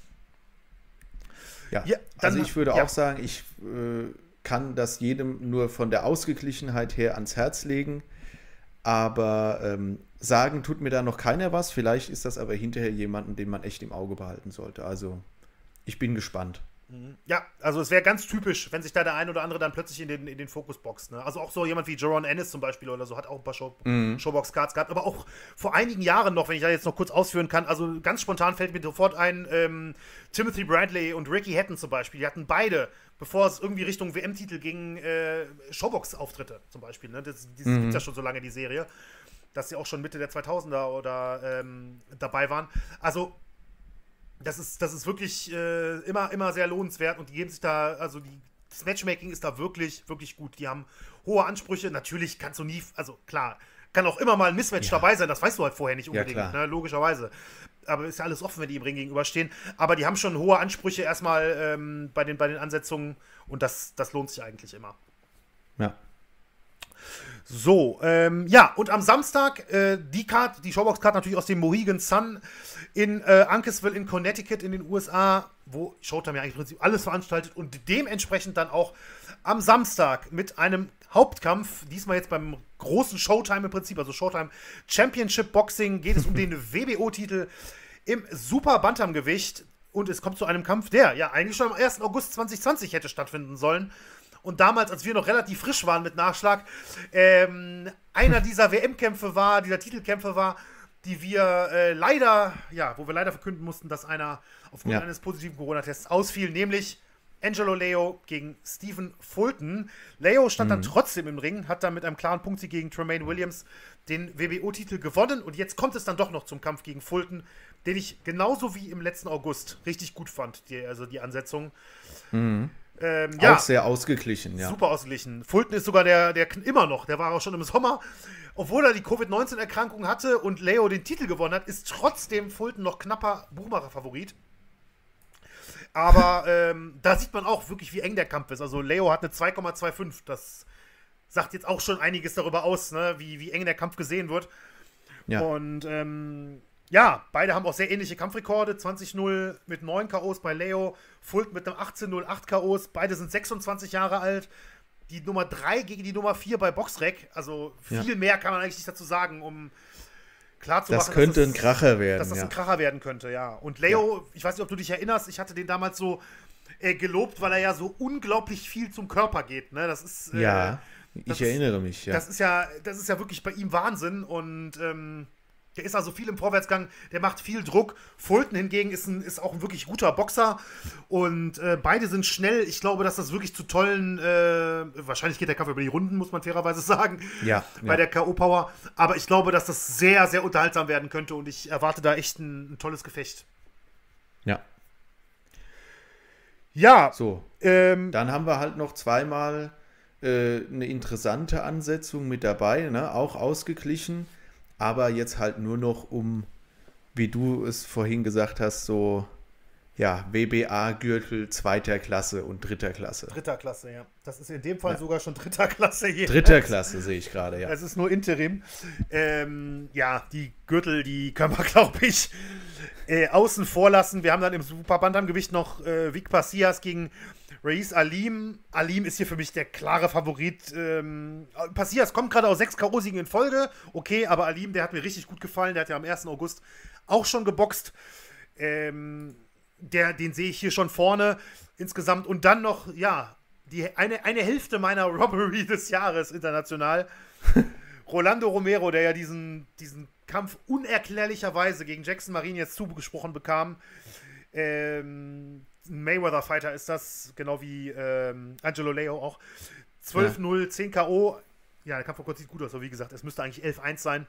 Ja, also ich würde auch sagen, ich kann das jedem nur von der Ausgeglichenheit her ans Herz legen. Aber sagen tut mir da noch keiner was. Vielleicht ist das aber hinterher jemanden, den man echt im Auge behalten sollte. Also ich bin gespannt. Ja, also es wäre ganz typisch, wenn sich da der ein oder andere dann plötzlich in den Fokus boxt. Ne? Also auch so jemand wie Jaron Ennis zum Beispiel oder so hat auch ein paar Showbox-Cards gehabt. Aber auch vor einigen Jahren noch, wenn ich da jetzt noch kurz ausführen kann, also ganz spontan fällt mir sofort ein, Timothy Bradley und Ricky Hatton zum Beispiel. Die hatten beide, bevor es irgendwie Richtung WM-Titel ging, Showbox-Auftritte zum Beispiel. Ne? Das gibt ja schon so lange, die Serie, dass sie auch schon Mitte der 2000er oder dabei waren. Also das ist wirklich immer sehr lohnenswert und die geben sich da, also das Matchmaking ist da wirklich, wirklich gut. Die haben hohe Ansprüche. Natürlich kannst du nie, also klar, kann auch immer mal ein Mismatch dabei sein, das weißt du halt vorher nicht unbedingt, ne, logischerweise. Aber ist ja alles offen, wenn die im Ring gegenüberstehen. Aber die haben schon hohe Ansprüche erstmal bei den Ansetzungen und das lohnt sich eigentlich immer. Ja. So, ja, und am Samstag die Showbox-Card natürlich aus dem Mohegan Sun in Uncasville in Connecticut in den USA, wo Showtime ja eigentlich im Prinzip alles veranstaltet und dementsprechend dann auch am Samstag mit einem Hauptkampf, diesmal jetzt beim großen Showtime im Prinzip, also Showtime Championship Boxing, geht es um den WBO-Titel im Super Bantamgewicht und es kommt zu einem Kampf, der ja eigentlich schon am 1. August 2020 hätte stattfinden sollen. Und damals, als wir noch relativ frisch waren mit Nachschlag, einer dieser WM-Kämpfe war, dieser Titelkämpfe war, die wir wo wir leider verkünden mussten, dass einer aufgrund eines positiven Corona-Tests ausfiel, nämlich Angelo Leo gegen Stephen Fulton. Leo stand dann trotzdem im Ring, hat dann mit einem klaren Punktsieg gegen Tremaine Williams den WBO-Titel gewonnen. Und jetzt kommt es dann doch noch zum Kampf gegen Fulton, den ich genauso wie im letzten August richtig gut fand, die Ansetzung. Auch sehr ausgeglichen, ja. Super ausgeglichen. Fulton ist sogar der immer noch, der war auch schon im Sommer, obwohl er die Covid-19-Erkrankung hatte und Leo den Titel gewonnen hat, ist trotzdem Fulton noch knapper Buchmacher-Favorit. Aber da sieht man auch wirklich, wie eng der Kampf ist. Also Leo hat eine 2,25. Das sagt jetzt auch schon einiges darüber aus, ne? Wie eng der Kampf gesehen wird. Ja. Und ja, beide haben auch sehr ähnliche Kampfrekorde. 20-0 mit 9 K.O.s bei Leo, Fulton mit einem 18-0, 8 K.O.s. Beide sind 26 Jahre alt. Die Nummer 3 gegen die Nummer 4 bei Boxrec. Also viel mehr kann man eigentlich nicht dazu sagen, um klarzumachen, das könnte ein Kracher werden. Dass das ein Kracher werden könnte, ja. Und Leo, ich weiß nicht, ob du dich erinnerst, ich hatte den damals so gelobt, weil er ja so unglaublich viel zum Körper geht. Ne? Das ist, ich erinnere mich, ja. Das ist ja wirklich bei ihm Wahnsinn und der ist also viel im Vorwärtsgang, der macht viel Druck. Fulton hingegen ist auch ein wirklich guter Boxer und beide sind schnell. Ich glaube, dass das wirklich zu tollen, wahrscheinlich geht der Kampf über die Runden, muss man fairerweise sagen, bei der K.O.-Power. Aber ich glaube, dass das sehr, sehr unterhaltsam werden könnte und ich erwarte da echt ein tolles Gefecht. Ja. Ja. So, dann haben wir halt noch zweimal eine interessante Ansetzung mit dabei, ne? Auch ausgeglichen. Aber jetzt halt nur noch wie du es vorhin gesagt hast, so, ja, WBA-Gürtel 2. Klasse und 3. Klasse. 3. Klasse, ja. Das ist in dem Fall sogar schon 3. Klasse hier. 3. Klasse sehe ich gerade, ja. Es ist nur Interim. Ja, die Gürtel, die können wir, glaube ich, außen vor lassen. Wir haben dann im Super-Bantamgewicht noch Vic Pasillas gegen Raiz Aleem. Aleem ist hier für mich der klare Favorit. Pasillas kommt gerade aus 6 K.O.-Siegen in Folge. Okay, aber Aleem, der hat mir richtig gut gefallen. Der hat ja am 1. August auch schon geboxt. Den sehe ich hier schon vorne insgesamt. Und dann noch, ja, eine Hälfte meiner Robbery des Jahres international. Rolando Romero, der ja diesen Kampf unerklärlicherweise gegen Jackson Marin jetzt zugesprochen bekam. Mayweather-Fighter ist das, genau wie Angelo Leo auch. 12-0, 10 K.O. Ja, der Kampf vor kurz sieht gut aus, aber wie gesagt, es müsste eigentlich 11-1 sein.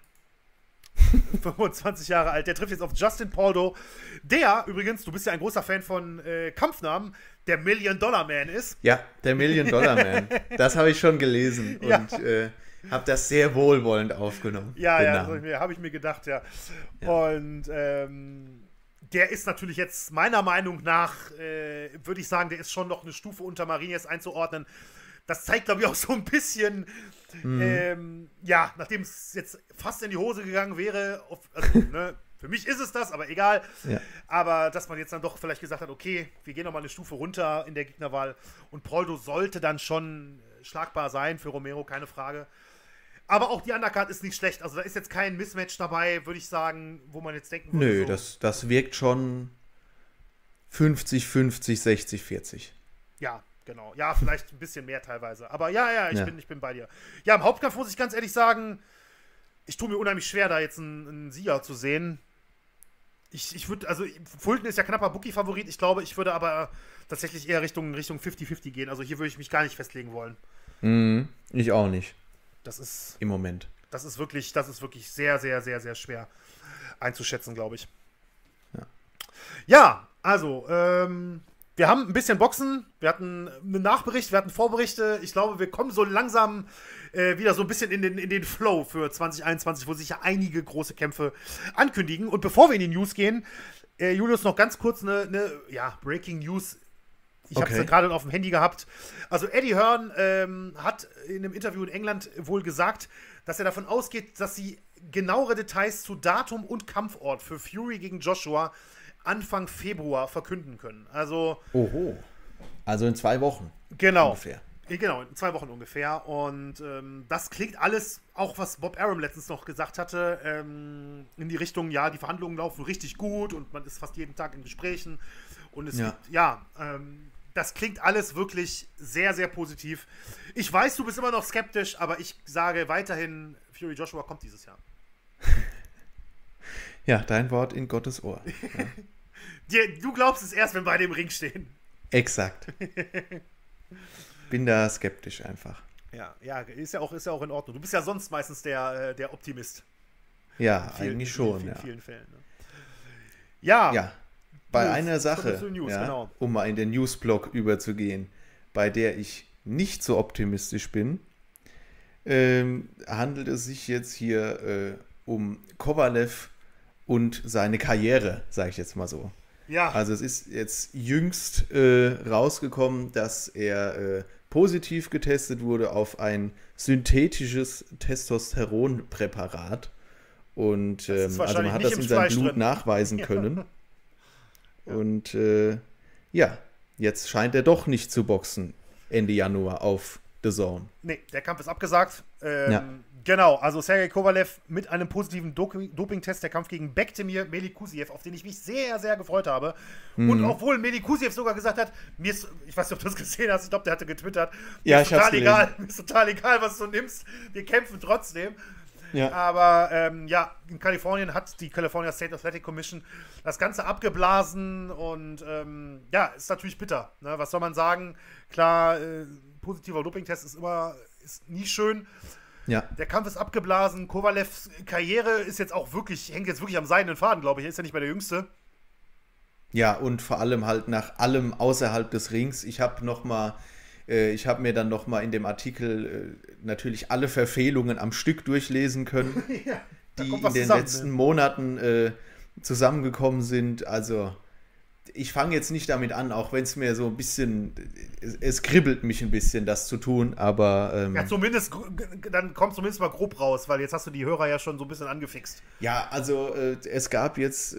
25 Jahre alt. Der trifft jetzt auf Justin Paldo, der übrigens, du bist ja ein großer Fan von Kampfnamen, der Million-Dollar-Man ist. Ja, der Million-Dollar-Man. Das habe ich schon gelesen und habe das sehr wohlwollend aufgenommen. Ja, habe ich mir gedacht, ja. Und der ist natürlich jetzt meiner Meinung nach, würde ich sagen, der ist schon noch eine Stufe unter Marines einzuordnen. Das zeigt, glaube ich, auch so ein bisschen, nachdem es jetzt fast in die Hose gegangen wäre, für mich ist es das, aber egal. Ja. Aber dass man jetzt dann doch vielleicht gesagt hat, okay, wir gehen nochmal eine Stufe runter in der Gegnerwahl und Poldo sollte dann schon schlagbar sein für Romero, keine Frage. Aber auch die Undercard ist nicht schlecht. Also da ist jetzt kein Mismatch dabei, würde ich sagen, wo man jetzt denken würde. Nö, das wirkt schon 50-50, 60-40. Ja, genau. Ja, vielleicht ein bisschen mehr teilweise. Aber ich bin bei dir. Ja, im Hauptkampf muss ich ganz ehrlich sagen, ich tue mir unheimlich schwer, da jetzt einen Sieger zu sehen. Ich würde, also Fulton ist ja knapper Bookie-Favorit. Ich glaube, ich würde aber tatsächlich eher Richtung 50-50 gehen. Also hier würde ich mich gar nicht festlegen wollen. Ich auch nicht. Das ist im Moment. Das ist wirklich sehr, sehr, sehr, sehr schwer einzuschätzen, glaube ich. Ja, also, wir haben ein bisschen Boxen, wir hatten einen Nachbericht, wir hatten Vorberichte. Ich glaube, wir kommen so langsam wieder so ein bisschen in den Flow für 2021, wo sich ja einige große Kämpfe ankündigen. Und bevor wir in die News gehen, Julius, noch ganz kurz eine Breaking News. Ich habe es gerade auf dem Handy gehabt. Also Eddie Hearn hat in einem Interview in England wohl gesagt, dass er davon ausgeht, dass sie genauere Details zu Datum und Kampfort für Fury gegen Joshua Anfang Februar verkünden können. Also Also in 2 Wochen. Genau. Ungefähr. Genau, in 2 Wochen ungefähr. Und das klingt alles, auch was Bob Arum letztens noch gesagt hatte, in die Richtung, ja, die Verhandlungen laufen richtig gut und man ist fast jeden Tag in Gesprächen. Und es gibt, das klingt alles wirklich sehr, sehr positiv. Ich weiß, du bist immer noch skeptisch, aber ich sage weiterhin, Fury Joshua kommt dieses Jahr. Ja, dein Wort in Gottes Ohr. Ja. Du glaubst es erst, wenn beide im Ring stehen. Exakt. Bin da skeptisch einfach. Ja, ist ja auch in Ordnung. Du bist ja sonst meistens der Optimist. Ja, eigentlich schon. In vielen Fällen. Ne? Ja. Ja, bei einer Sache, News, ja, genau. um mal in den Newsblock überzugehen, bei der ich nicht so optimistisch bin, handelt es sich jetzt hier um Kovalev und seine Karriere, sage ich jetzt mal so. Ja. Also es ist jetzt jüngst rausgekommen, dass er positiv getestet wurde auf ein synthetisches Testosteronpräparat. Und also man hat das in seinem Blut nachweisen können. Ja. Und ja, jetzt scheint er doch nicht zu boxen Ende Januar auf The Zone. Nee, der Kampf ist abgesagt. Genau, also Sergej Kovalev mit einem positiven Dopingtest, der Kampf gegen Bektemir Melikuziev, auf den ich mich sehr, sehr gefreut habe. Und obwohl Melikuziev sogar gesagt hat, ich weiß nicht, ob du das gesehen hast, ich glaube, der hatte getwittert, mir ist total egal, was du nimmst, wir kämpfen trotzdem. Ja. Aber in Kalifornien hat die California State Athletic Commission das Ganze abgeblasen und ist natürlich bitter. Ne? Was soll man sagen? Klar, positiver Dopingtest ist nie schön. Ja. Der Kampf ist abgeblasen. Kovalevs Karriere ist jetzt auch hängt jetzt wirklich am seidenen Faden, glaube ich. Er ist ja nicht mehr der Jüngste. Ja, und vor allem halt nach allem außerhalb des Rings. Ich habe mir dann nochmal in dem Artikel natürlich alle Verfehlungen am Stück durchlesen können, ja, die in den letzten Monaten zusammengekommen sind. Also ich fange jetzt nicht damit an, auch wenn es mir so ein bisschen, es kribbelt mich ein bisschen, das zu tun, aber ja, dann kommt zumindest mal grob raus, weil jetzt hast du die Hörer ja schon so ein bisschen angefixt. Ja, also es gab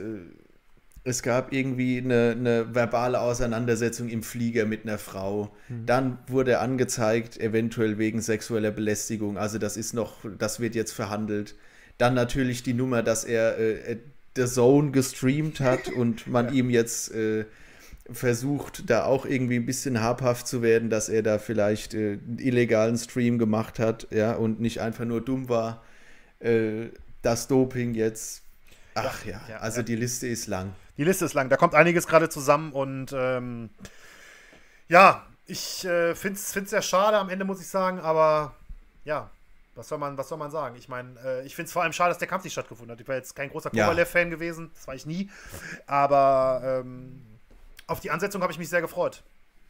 irgendwie eine verbale Auseinandersetzung im Flieger mit einer Frau. Dann wurde angezeigt, eventuell wegen sexueller Belästigung. Also das wird jetzt verhandelt. Dann natürlich die Nummer, dass er The Zone gestreamt hat und man ihm jetzt versucht, da auch irgendwie ein bisschen habhaft zu werden, dass er da vielleicht einen illegalen Stream gemacht hat, ja, und nicht einfach nur dumm war. Das Doping jetzt. Ach ja, also die Liste ist lang. Die Liste ist lang, da kommt einiges gerade zusammen und ich finde es sehr schade am Ende, muss ich sagen, aber ja, was soll man sagen? Ich meine, ich finde es vor allem schade, dass der Kampf nicht stattgefunden hat. Ich war jetzt kein großer Kovalev-Fan gewesen, das war ich nie, aber auf die Ansetzung habe ich mich sehr gefreut.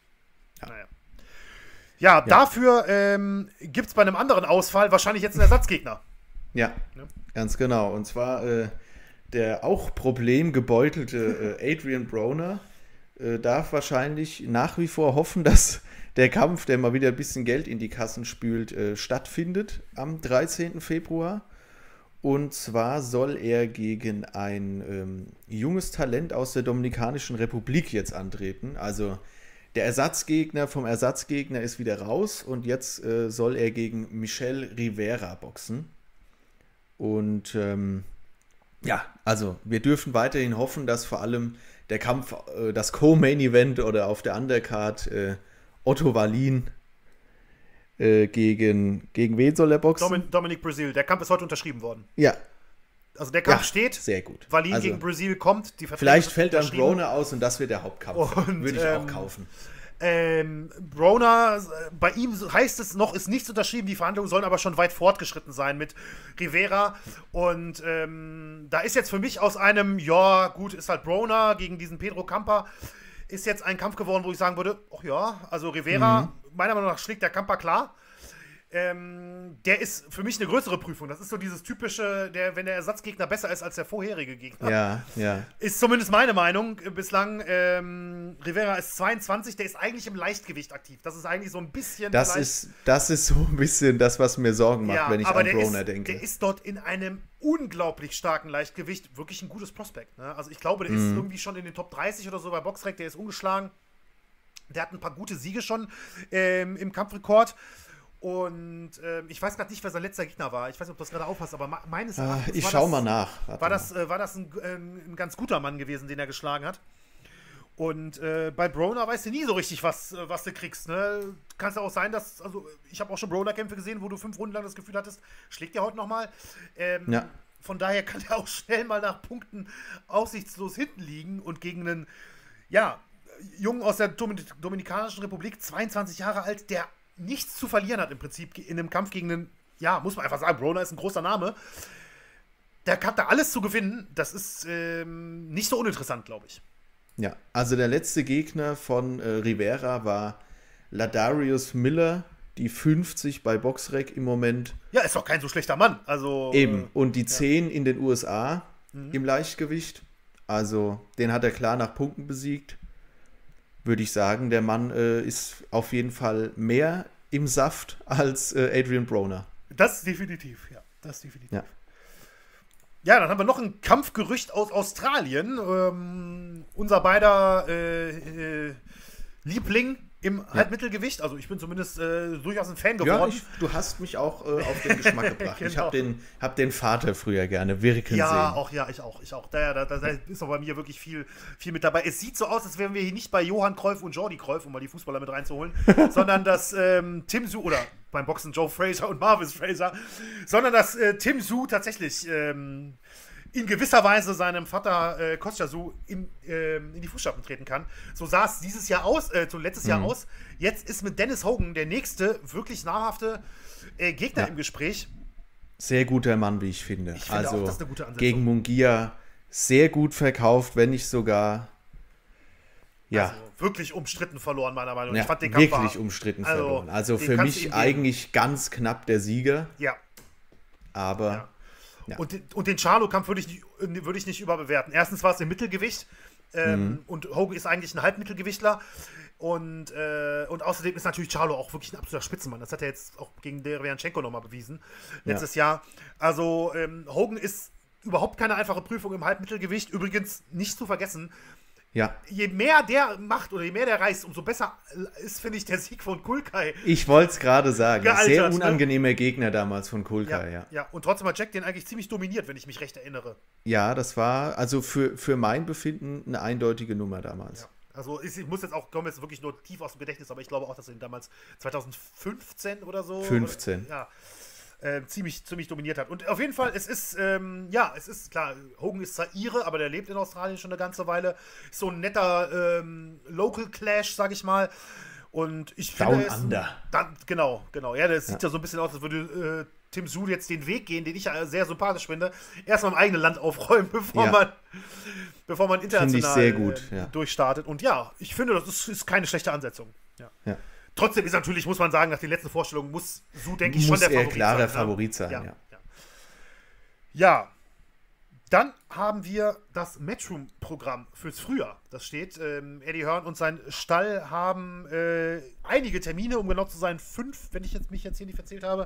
Ja, dafür gibt es bei einem anderen Ausfall wahrscheinlich jetzt einen Ersatzgegner. Ja, ganz genau. Und zwar der auch problemgebeutelte Adrian Broner darf wahrscheinlich nach wie vor hoffen, dass der Kampf, der mal wieder ein bisschen Geld in die Kassen spült, stattfindet am 13. Februar. Und zwar soll er gegen ein junges Talent aus der Dominikanischen Republik jetzt antreten. Also der Ersatzgegner vom Ersatzgegner ist wieder raus und jetzt soll er gegen Michel Rivera boxen. Und also wir dürfen weiterhin hoffen, dass vor allem der Kampf, das Co-Main-Event oder auf der Undercard Otto Wallin gegen wen soll er boxen? Dominic Breazeale. Der Kampf ist heute unterschrieben worden. Ja. Also der Kampf steht. Sehr gut. Wallin gegen Breazeale kommt. Vielleicht fällt dann Broner aus und das wird der Hauptkampf. Würde ich auch kaufen. Broner, bei ihm heißt es noch, ist nichts unterschrieben, die Verhandlungen sollen aber schon weit fortgeschritten sein mit Rivera und da ist jetzt für mich aus einem, ja gut, ist halt Broner gegen diesen Pedro Campa, ist jetzt ein Kampf geworden, wo ich sagen würde, ach ja, also Rivera, meiner Meinung nach schlägt der Campa klar. Der ist für mich eine größere Prüfung. Das ist so dieses typische, wenn der Ersatzgegner besser ist als der vorherige Gegner. Ja. Ist zumindest meine Meinung bislang. Rivera ist 22, der ist eigentlich im Leichtgewicht aktiv. Das ist eigentlich so ein bisschen. Das ist so ein bisschen das, was mir Sorgen macht, wenn ich an Broner denke. Der ist dort in einem unglaublich starken Leichtgewicht wirklich ein gutes Prospekt. Ne? Also ich glaube, der ist irgendwie schon in den Top 30 oder so bei Boxrec, der ist ungeschlagen. Der hat ein paar gute Siege schon im Kampfrekord. Und ich weiß gerade nicht, wer sein letzter Gegner war. Ich weiß nicht, ob du das gerade aufhast, aber meines Erachtens ich schau mal nach. War das ein ganz guter Mann gewesen, den er geschlagen hat. Und bei Broner weißt du nie so richtig, was du kriegst. Ne? Kann es ja auch sein, dass, also ich habe auch schon Broner-Kämpfe gesehen, wo du 5 Runden lang das Gefühl hattest, schlägt er heute nochmal. Von daher kann er auch schnell mal nach Punkten aussichtslos hinten liegen und gegen einen, Jungen aus der Dominikanischen Republik, 22 Jahre alt, der nichts zu verlieren hat im Prinzip in einem Kampf gegen einen, ja, muss man einfach sagen, Broner ist ein großer Name. Der hat da alles zu gewinnen. Das ist nicht so uninteressant, glaube ich. Ja, also der letzte Gegner von Rivera war Ladarius Miller, die 50 bei Boxrec im Moment. Ja, ist doch kein so schlechter Mann. Also, eben, und die 10 in den USA im Leichtgewicht. Also den hat er klar nach Punkten besiegt. Würde ich sagen, der Mann ist auf jeden Fall mehr im Saft als Adrian Broner. Das definitiv, ja. Das definitiv. Ja. Ja, dann haben wir noch ein Kampfgerücht aus Australien. Unser beider Liebling im Halbmittelgewicht. Also ich bin zumindest durchaus ein Fan geworden. Ja, du hast mich auch auf den Geschmack gebracht. Genau. Ich hab den Vater früher gerne wirken ja, sehen. Ich auch. Da ist auch bei mir wirklich viel mit dabei. Es sieht so aus, als wären wir hier nicht bei Johann Cruyff und Jordi Cruyff, um mal die Fußballer mit reinzuholen, sondern dass Tim Su, oder beim Boxen Joe Fraser und Marvis Fraser, sondern dass Tim Su tatsächlich in gewisser Weise seinem Vater Kostja Su in die Fußstapfen treten kann. So sah es dieses Jahr aus, letztes Jahr aus. Jetzt ist mit Dennis Hogan der nächste wirklich nahrhafte Gegner im Gespräch. Sehr guter Mann, wie ich finde. Ich finde auch, das ist eine gute Ansetzung. Gegen Munguia sehr gut verkauft, wenn nicht sogar also wirklich umstritten verloren, meiner Meinung nach. Ja, ich fand den Kampf wirklich umstritten verloren. Also für kannst du mich ihm eigentlich ganz knapp der Sieger. Ja. Aber ja. Und den Charlo-Kampf würde ich nicht überbewerten. Erstens war es im Mittelgewicht und Hogan ist eigentlich ein Halbmittelgewichtler. Und außerdem ist natürlich Charlo auch wirklich ein absoluter Spitzenmann. Das hat er jetzt auch gegen Derevianchenko nochmal bewiesen. Letztes Jahr. Also Hogan ist überhaupt keine einfache Prüfung im Halbmittelgewicht. Übrigens nicht zu vergessen. Ja. Je mehr der macht oder je mehr der reißt, umso besser ist, finde ich, der Sieg von Kulkai. Ich wollte es gerade sagen. Gealtert, sehr unangenehmer Gegner damals von Kulkai, ja. Und trotzdem hat Jack den eigentlich ziemlich dominiert, wenn ich mich recht erinnere. Ja, das war also für mein Befinden eine eindeutige Nummer damals. Ja. Also ich muss jetzt auch, komme jetzt wirklich nur tief aus dem Gedächtnis, aber ich glaube auch, dass er ihn damals 2015 oder so 15. Ziemlich dominiert hat. Und auf jeden Fall, es ist klar, Hogan ist zwar Ire, aber der lebt in Australien schon eine ganze Weile. Ist so ein netter Local Clash, sag ich mal. Und ich finde Down Under. Genau. Ja, das sieht ja so ein bisschen aus, als würde Tim Su jetzt den Weg gehen, den ich ja sehr sympathisch finde. Erstmal im eigenen Land aufräumen, bevor man international sehr gut, durchstartet. Und ja, ich finde, das ist keine schlechte Ansetzung. Ja. Trotzdem ist natürlich, muss man sagen, nach den letzten Vorstellungen muss Su, denke ich, schon der Favorit sein. Klarer Favorit sein, ja. Dann haben wir das Matchroom-Programm fürs Frühjahr. Das steht, Eddie Hearn und sein Stall haben einige Termine, um genau zu sein, 5, wenn ich mich jetzt hier nicht verzählt habe,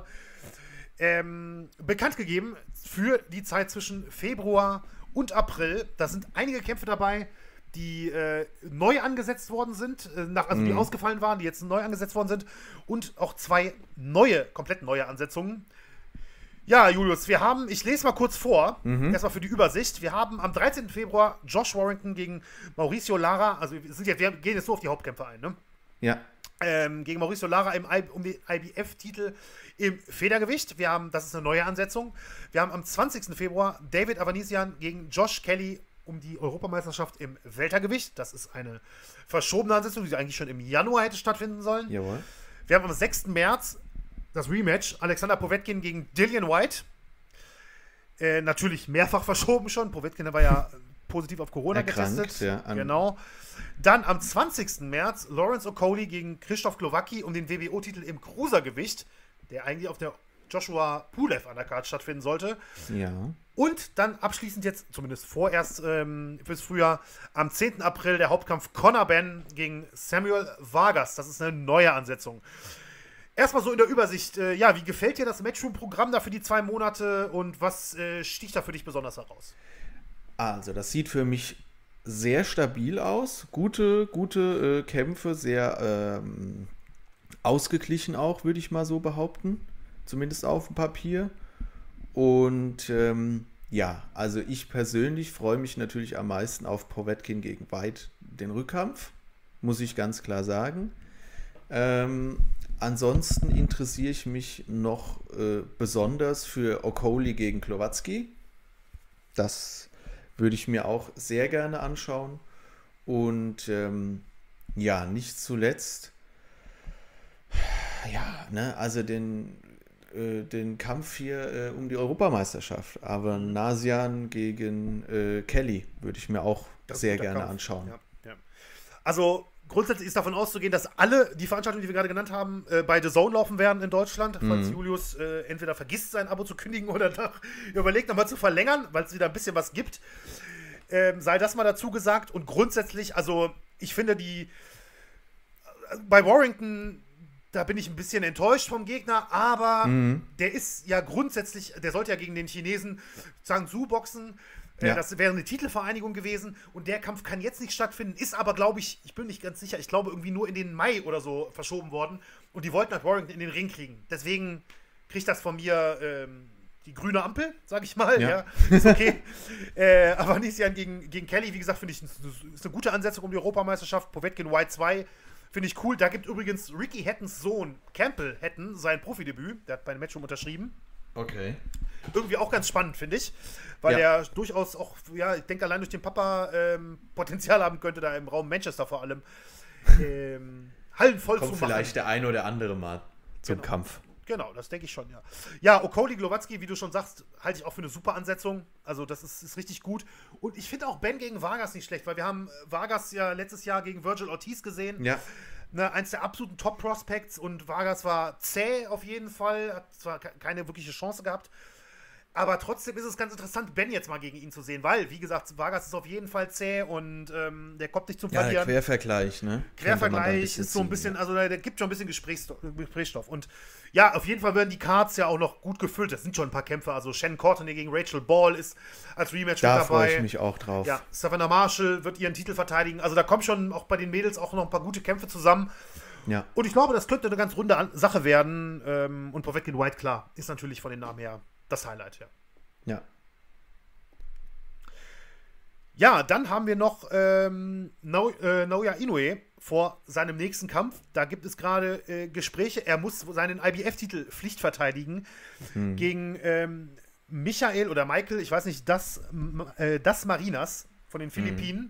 bekannt gegeben für die Zeit zwischen Februar und April. Da sind einige Kämpfe dabei, die neu angesetzt worden sind, die ausgefallen waren, die jetzt neu angesetzt worden sind, und auch 2 komplett neue Ansetzungen. Ja, Julius, ich lese mal kurz vor, erstmal für die Übersicht. Wir haben am 13. Februar Josh Warrington gegen Mauricio Lara, also wir gehen jetzt nur auf die Hauptkämpfe ein, ne? Ja. Gegen Mauricio Lara um den IBF-Titel im Federgewicht. Das ist eine neue Ansetzung. Wir haben am 20. Februar David Avanesian gegen Josh Kelly um die Europameisterschaft im Weltergewicht. Das ist eine verschobene Ansetzung, die eigentlich schon im Januar hätte stattfinden sollen. Jawohl. Wir haben am 6. März das Rematch Alexander Povetkin gegen Dillian White. Natürlich mehrfach verschoben schon. Povetkin war ja positiv auf Corona getestet. Ja, genau. Dann am 20. März Lawrence Okolie gegen Krzysztof Glowacki um den WBO-Titel im Cruisergewicht, der eigentlich auf der Joshua Pulev Undercard stattfinden sollte. Ja. Und dann abschließend jetzt, zumindest vorerst fürs Frühjahr, am 10. April der Hauptkampf Conor Benn gegen Samuel Vargas. Das ist eine neue Ansetzung. Erstmal so in der Übersicht, wie gefällt dir das Matchroom-Programm da für die 2 Monate und was sticht da für dich besonders heraus? Also, das sieht für mich sehr stabil aus. Gute Kämpfe, sehr ausgeglichen auch, würde ich mal so behaupten. Zumindest auf dem Papier. Und also ich persönlich freue mich natürlich am meisten auf Povetkin gegen White, den Rückkampf. Muss ich ganz klar sagen. Ansonsten interessiere ich mich noch besonders für Okolie gegen Glowacki. Das würde ich mir auch sehr gerne anschauen. Und Ja, nicht zuletzt, ja, ne, also den Kampf hier um die Europameisterschaft. Aber Nasian gegen Kelly würde ich mir auch Das ist sehr ein guter gerne Kampf. anschauen. Ja, ja. Also grundsätzlich ist davon auszugehen, dass alle die Veranstaltungen, die wir gerade genannt haben, bei The Zone laufen werden in Deutschland. Falls Julius entweder vergisst, sein Abo zu kündigen oder überlegt, nochmal zu verlängern, weil es wieder ein bisschen was gibt. Sei das mal dazu gesagt. Und grundsätzlich, also ich finde bei Warrington, da bin ich ein bisschen enttäuscht vom Gegner, aber der ist ja grundsätzlich, der sollte ja gegen den Chinesen Zhang-Su boxen. Ja. Das wäre eine Titelvereinigung gewesen und der Kampf kann jetzt nicht stattfinden, ist aber, glaube ich bin nicht ganz sicher, ich glaube irgendwie nur in den Mai oder so verschoben worden und die wollten halt Warrington in den Ring kriegen. Deswegen kriegt das von mir die grüne Ampel, sag ich mal. Ja. Ist okay. Aber Nisian gegen Kelly, wie gesagt, finde ich, ist eine gute Ansetzung um die Europameisterschaft. Povetkin White 2 finde ich cool. Da gibt übrigens Ricky Hattons Sohn, Campbell Hatton, sein Profidebüt. Der hat bei einem Matchroom unterschrieben. Okay. Irgendwie auch ganz spannend, finde ich. Weil er durchaus auch, ja, ich denke, allein durch den Papa Potenzial haben könnte, da im Raum Manchester vor allem Hallen voll Kommt zu machen. vielleicht der ein oder andere mal zum Kampf. Genau, das denke ich schon, ja. Ja, Okoli Glowatzki, wie du schon sagst, halte ich auch für eine super Ansetzung. Also das ist richtig gut. Und ich finde auch Ben gegen Vargas nicht schlecht, weil wir haben Vargas ja letztes Jahr gegen Virgil Ortiz gesehen. Ja. Ne, eins der absoluten Top-Prospects und Vargas war zäh auf jeden Fall, hat zwar keine wirkliche Chance gehabt, aber trotzdem ist es ganz interessant, Ben jetzt mal gegen ihn zu sehen, weil, wie gesagt, Vargas ist auf jeden Fall zäh und der kommt nicht zum Ja, Verlieren. Quervergleich, ne? Quervergleich ist so ein bisschen, also der gibt schon ein bisschen Gesprächsstoff. Und ja, auf jeden Fall werden die Cards ja auch noch gut gefüllt. Das sind schon ein paar Kämpfe. Also Shannon Courtney gegen Rachel Ball ist als Rematch Da mit dabei. freue ich mich auch drauf. Ja, Savannah Marshall wird ihren Titel verteidigen. Also da kommen schon auch bei den Mädels auch noch ein paar gute Kämpfe zusammen. Ja. Und ich glaube, das könnte eine ganz runde Sache werden. Und Povetkin White, klar, ist natürlich von den Namen her das Highlight, ja. Ja. Ja, dann haben wir noch Naoya Inoue vor seinem nächsten Kampf. Da gibt es gerade Gespräche. Er muss seinen IBF-Titel Pflicht verteidigen gegen Michael oder Michael, ich weiß nicht, das Marinas von den Philippinen.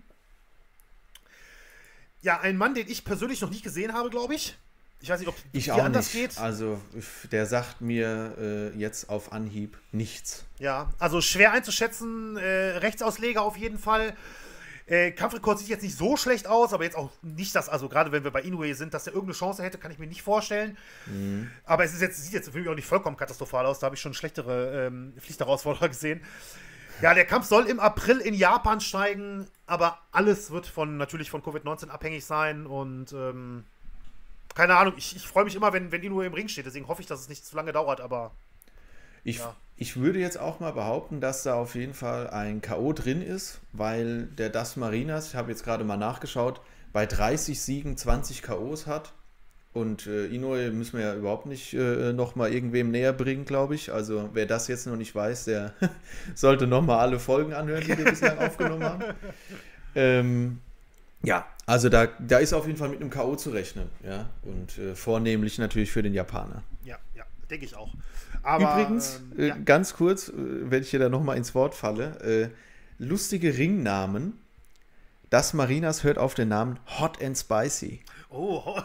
Ja, ein Mann, den ich persönlich noch nicht gesehen habe, glaube ich. Ich weiß nicht, ob Ich dir auch anders nicht. geht. Also, der sagt mir jetzt auf Anhieb nichts. Ja, also schwer einzuschätzen. Rechtsausleger auf jeden Fall. Kampfrekord sieht jetzt nicht so schlecht aus, aber jetzt auch nicht, dass, also gerade wenn wir bei Inoue sind, dass er irgendeine Chance hätte, kann ich mir nicht vorstellen. Aber es sieht jetzt für mich auch nicht vollkommen katastrophal aus. Da habe ich schon schlechtere Pflichtherausforderer gesehen. Ja, der Kampf soll im April in Japan steigen, aber alles wird natürlich von Covid-19 abhängig sein und keine Ahnung, ich freue mich immer, wenn Inoue im Ring steht, deswegen hoffe ich, dass es nicht zu lange dauert, aber Ich würde jetzt auch mal behaupten, dass da auf jeden Fall ein K.O. drin ist, weil der Das Marinas, ich habe jetzt gerade mal nachgeschaut, bei 30 Siegen 20 K.O.s hat. Und Inoue müssen wir ja überhaupt nicht nochmal irgendwem näher bringen, glaube ich. Also wer das jetzt noch nicht weiß, der sollte nochmal alle Folgen anhören, die wir bislang aufgenommen haben. Ja, also da ist auf jeden Fall mit einem K.O. zu rechnen. Ja? Und vornehmlich natürlich für den Japaner. Ja, denke ich auch. Aber, Übrigens, ganz kurz, wenn ich dir da nochmal ins Wort falle, lustige Ringnamen. Das Marinas hört auf den Namen Hot and Spicy. Oh,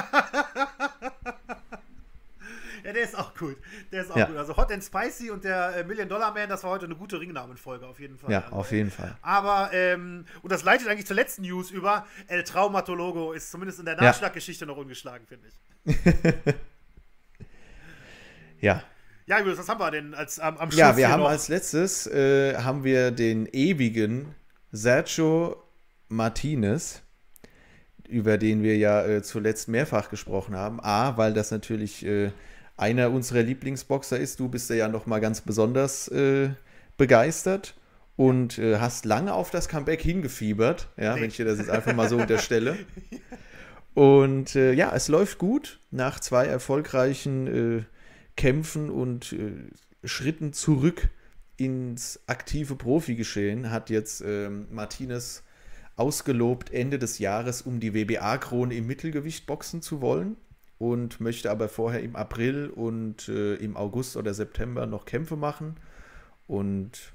ja, der ist auch gut. Gut. Also Hot and Spicy und der Million-Dollar-Man, das war heute eine gute Ringnamenfolge, auf jeden Fall. Ja, auf jeden Fall. Aber, und das leitet eigentlich zur letzten News über. El Traumatologo ist zumindest in der Nachschlaggeschichte noch ungeschlagen, finde ich. Ja. Ja, Julius, was haben wir denn am Schluss? Ja, wir haben als letztes haben wir den ewigen Sergio Martinez, über den wir ja zuletzt mehrfach gesprochen haben. A, weil das natürlich einer unserer Lieblingsboxer ist. Du bist ja noch mal ganz besonders begeistert und hast lange auf das Comeback hingefiebert, ja, wenn ich dir das jetzt einfach mal so unterstelle. Und ja, es läuft gut. Nach 2 erfolgreichen Kämpfen und Schritten zurück ins aktive Profigeschehen hat jetzt Martinez ausgelobt, Ende des Jahres um die WBA-Krone im Mittelgewicht boxen zu wollen und möchte aber vorher im April und im August oder September noch Kämpfe machen und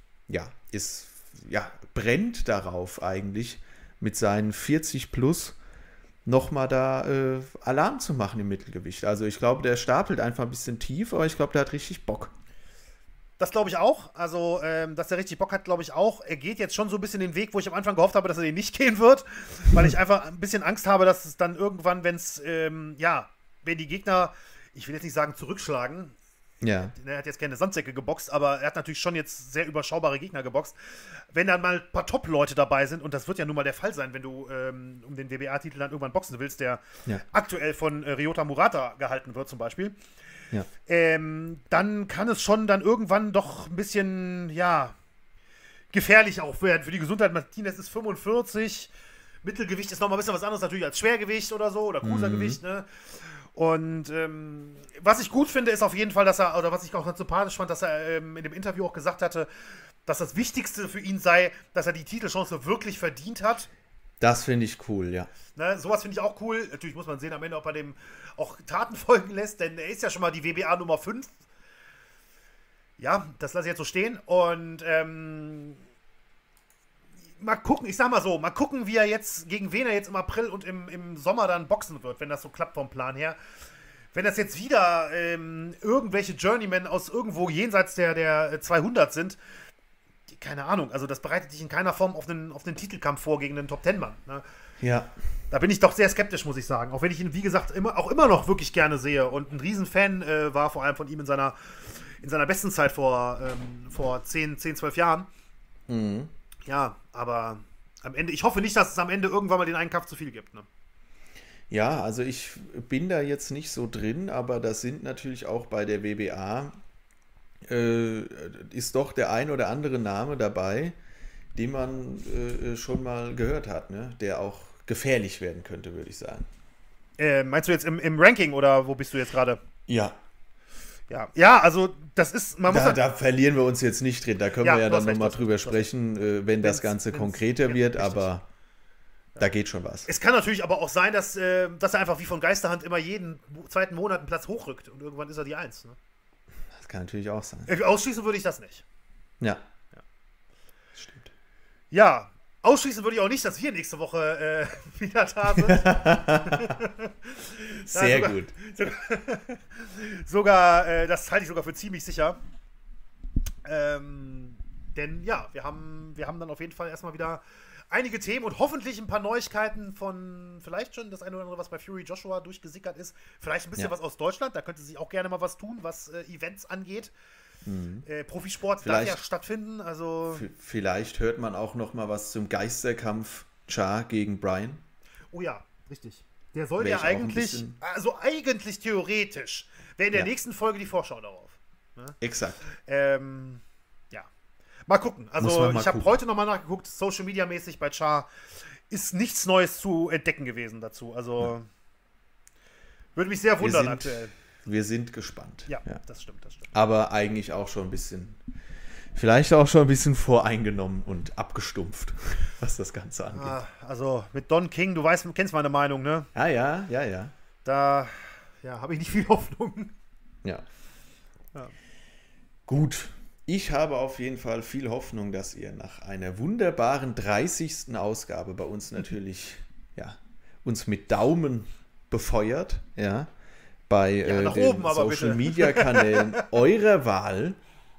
brennt darauf eigentlich mit seinen 40 plus nochmal da Alarm zu machen im Mittelgewicht. Also ich glaube, der stapelt einfach ein bisschen tief, aber ich glaube, der hat richtig Bock. Das glaube ich auch. Also, dass er richtig Bock hat, glaube ich auch. Er geht jetzt schon so ein bisschen den Weg, wo ich am Anfang gehofft habe, dass er den nicht gehen wird. Weil ich einfach ein bisschen Angst habe, dass es dann irgendwann, wenn die Gegner, ich will jetzt nicht sagen zurückschlagen. Ja. Er hat jetzt keine Sandsäcke geboxt, aber er hat natürlich schon jetzt sehr überschaubare Gegner geboxt. Wenn dann mal ein paar Top-Leute dabei sind, und das wird ja nun mal der Fall sein, wenn du um den WBA-Titel dann irgendwann boxen willst, der aktuell von Ryota Murata gehalten wird zum Beispiel, Ja. dann kann es schon dann irgendwann doch ein bisschen, gefährlich auch werden für die Gesundheit. Martinez ist 45, Mittelgewicht ist nochmal ein bisschen was anderes natürlich als Schwergewicht oder so, oder Cruisergewicht, ne? Und was ich gut finde, ist auf jeden Fall, oder was ich auch ganz sympathisch fand, dass er in dem Interview auch gesagt hatte, dass das Wichtigste für ihn sei, dass er die Titelchance wirklich verdient hat. Das finde ich cool, ja. Ne, sowas finde ich auch cool. Natürlich muss man sehen am Ende, ob er dem auch Taten folgen lässt, denn er ist ja schon mal die WBA Nummer 5. Ja, das lasse ich jetzt so stehen. Und mal gucken, ich sag mal so, mal gucken, gegen wen er jetzt im April und im Sommer dann boxen wird, wenn das so klappt vom Plan her. Wenn das jetzt wieder irgendwelche Journeymen aus irgendwo jenseits der 200 sind, keine Ahnung, also das bereitet dich in keiner Form auf den Titelkampf vor gegen den Top-10-Mann. Ne? Ja. Da bin ich doch sehr skeptisch, muss ich sagen. Auch wenn ich ihn, wie gesagt, immer noch wirklich gerne sehe und ein Riesenfan war, vor allem von ihm in seiner besten Zeit vor 10, 12 Jahren. Mhm. Ja, aber am Ende, ich hoffe nicht, dass es am Ende irgendwann mal den einen Kampf zu viel gibt. Ne? Ja, also ich bin da jetzt nicht so drin, aber das sind natürlich auch bei der WBA ist doch der ein oder andere Name dabei, den man schon mal gehört hat, ne? Der auch gefährlich werden könnte, würde ich sagen. Meinst du jetzt im Ranking oder wo bist du jetzt gerade? Ja. Ja, also das ist, da verlieren wir uns jetzt nicht drin, da können wir ja dann nochmal drüber sprechen, wenn das Ganze konkreter wird, richtig. Aber da geht schon was. Es kann natürlich aber auch sein, dass er einfach wie von Geisterhand immer jeden zweiten Monat einen Platz hochrückt und irgendwann ist er die 1. Ne? Das kann natürlich auch sein. Ausschließen würde ich das nicht. Ja. Stimmt. Ja, ausschließen würde ich auch nicht, dass wir nächste Woche wieder da sind. Sehr gut. Das halte ich sogar für ziemlich sicher. Denn ja, wir haben dann auf jeden Fall erstmal wieder einige Themen und hoffentlich ein paar Neuigkeiten von vielleicht schon das eine oder andere, was bei Fury Joshua durchgesickert ist. Vielleicht ein bisschen was aus Deutschland. Da könnte sich auch gerne mal was tun, was Events angeht. Profisport darf ja stattfinden. Also vielleicht hört man auch noch mal was zum Geisterkampf Cha gegen Bryan. Oh ja, richtig. Der soll ja eigentlich, eigentlich theoretisch, wäre in der nächsten Folge die Vorschau darauf. Ne? Exakt. Mal gucken. Also ich habe heute nochmal nachgeguckt, Social Media mäßig bei Cha ist nichts Neues zu entdecken gewesen dazu. Also würde mich sehr wundern aktuell. Wir sind gespannt. Ja, das stimmt. Aber eigentlich auch schon ein bisschen, vielleicht auch schon ein bisschen voreingenommen und abgestumpft, was das Ganze angeht. Also mit Don King, du kennst meine Meinung, ne? Ja. Da habe ich nicht viel Hoffnung. Ja. Gut. Ich habe auf jeden Fall viel Hoffnung, dass ihr nach einer wunderbaren 30. Ausgabe bei uns natürlich uns mit Daumen befeuert, bei den Social-Media-Kanälen eurer Wahl.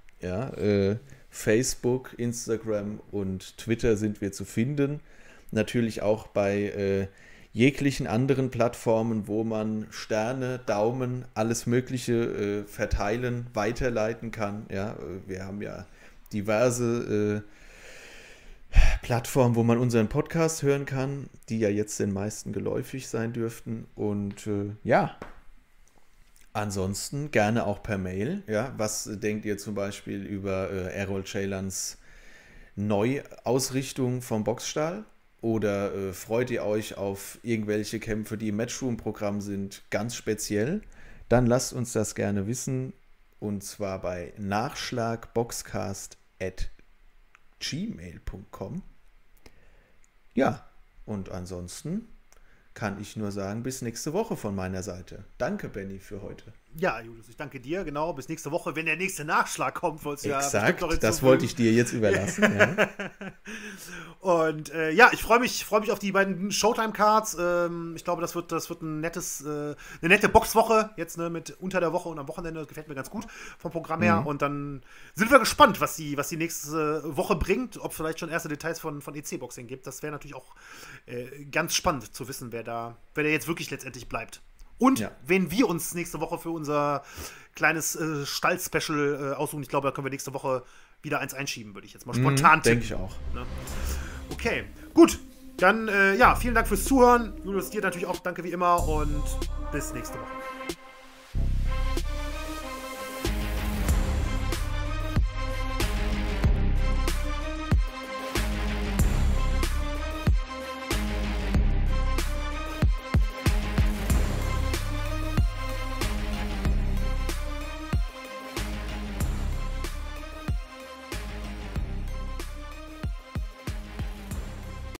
Facebook, Instagram und Twitter sind wir zu finden. Natürlich auch bei jeglichen anderen Plattformen, wo man Sterne, Daumen, alles Mögliche verteilen, weiterleiten kann. Ja, wir haben ja diverse Plattformen, wo man unseren Podcast hören kann, die ja jetzt den meisten geläufig sein dürften. Und ansonsten gerne auch per Mail. Ja, was denkt ihr zum Beispiel über Errol Ceylan's Neuausrichtung vom Boxstall? Oder freut ihr euch auf irgendwelche Kämpfe, die im Matchroom-Programm sind, ganz speziell? Dann lasst uns das gerne wissen. Und zwar bei nachschlagboxcast@gmail.com. Ja, und ansonsten kann ich nur sagen, bis nächste Woche von meiner Seite. Danke, Benny, für heute. Ja, Julius, ich danke dir, genau. Bis nächste Woche, wenn der nächste Nachschlag kommt. Exakt, das wollte ich dir jetzt überlassen. Ja. Und ja, ich freue mich auf die beiden Showtime-Cards. Ich glaube, das wird eine nette Boxwoche jetzt, ne, mit unter der Woche und am Wochenende. Das gefällt mir ganz gut vom Programm her. Und dann sind wir gespannt, was die nächste Woche bringt. Ob es vielleicht schon erste Details von EC-Boxing gibt. Das wäre natürlich auch ganz spannend zu wissen, wer da jetzt wirklich letztendlich bleibt. Und wenn wir uns nächste Woche für unser kleines Stall-Special aussuchen, ich glaube, da können wir nächste Woche wieder eins einschieben, würde ich jetzt mal spontan tippen. Denke ich auch. Ne? Okay, gut. Dann, vielen Dank fürs Zuhören. Julius, dir natürlich auch danke wie immer und bis nächste Woche.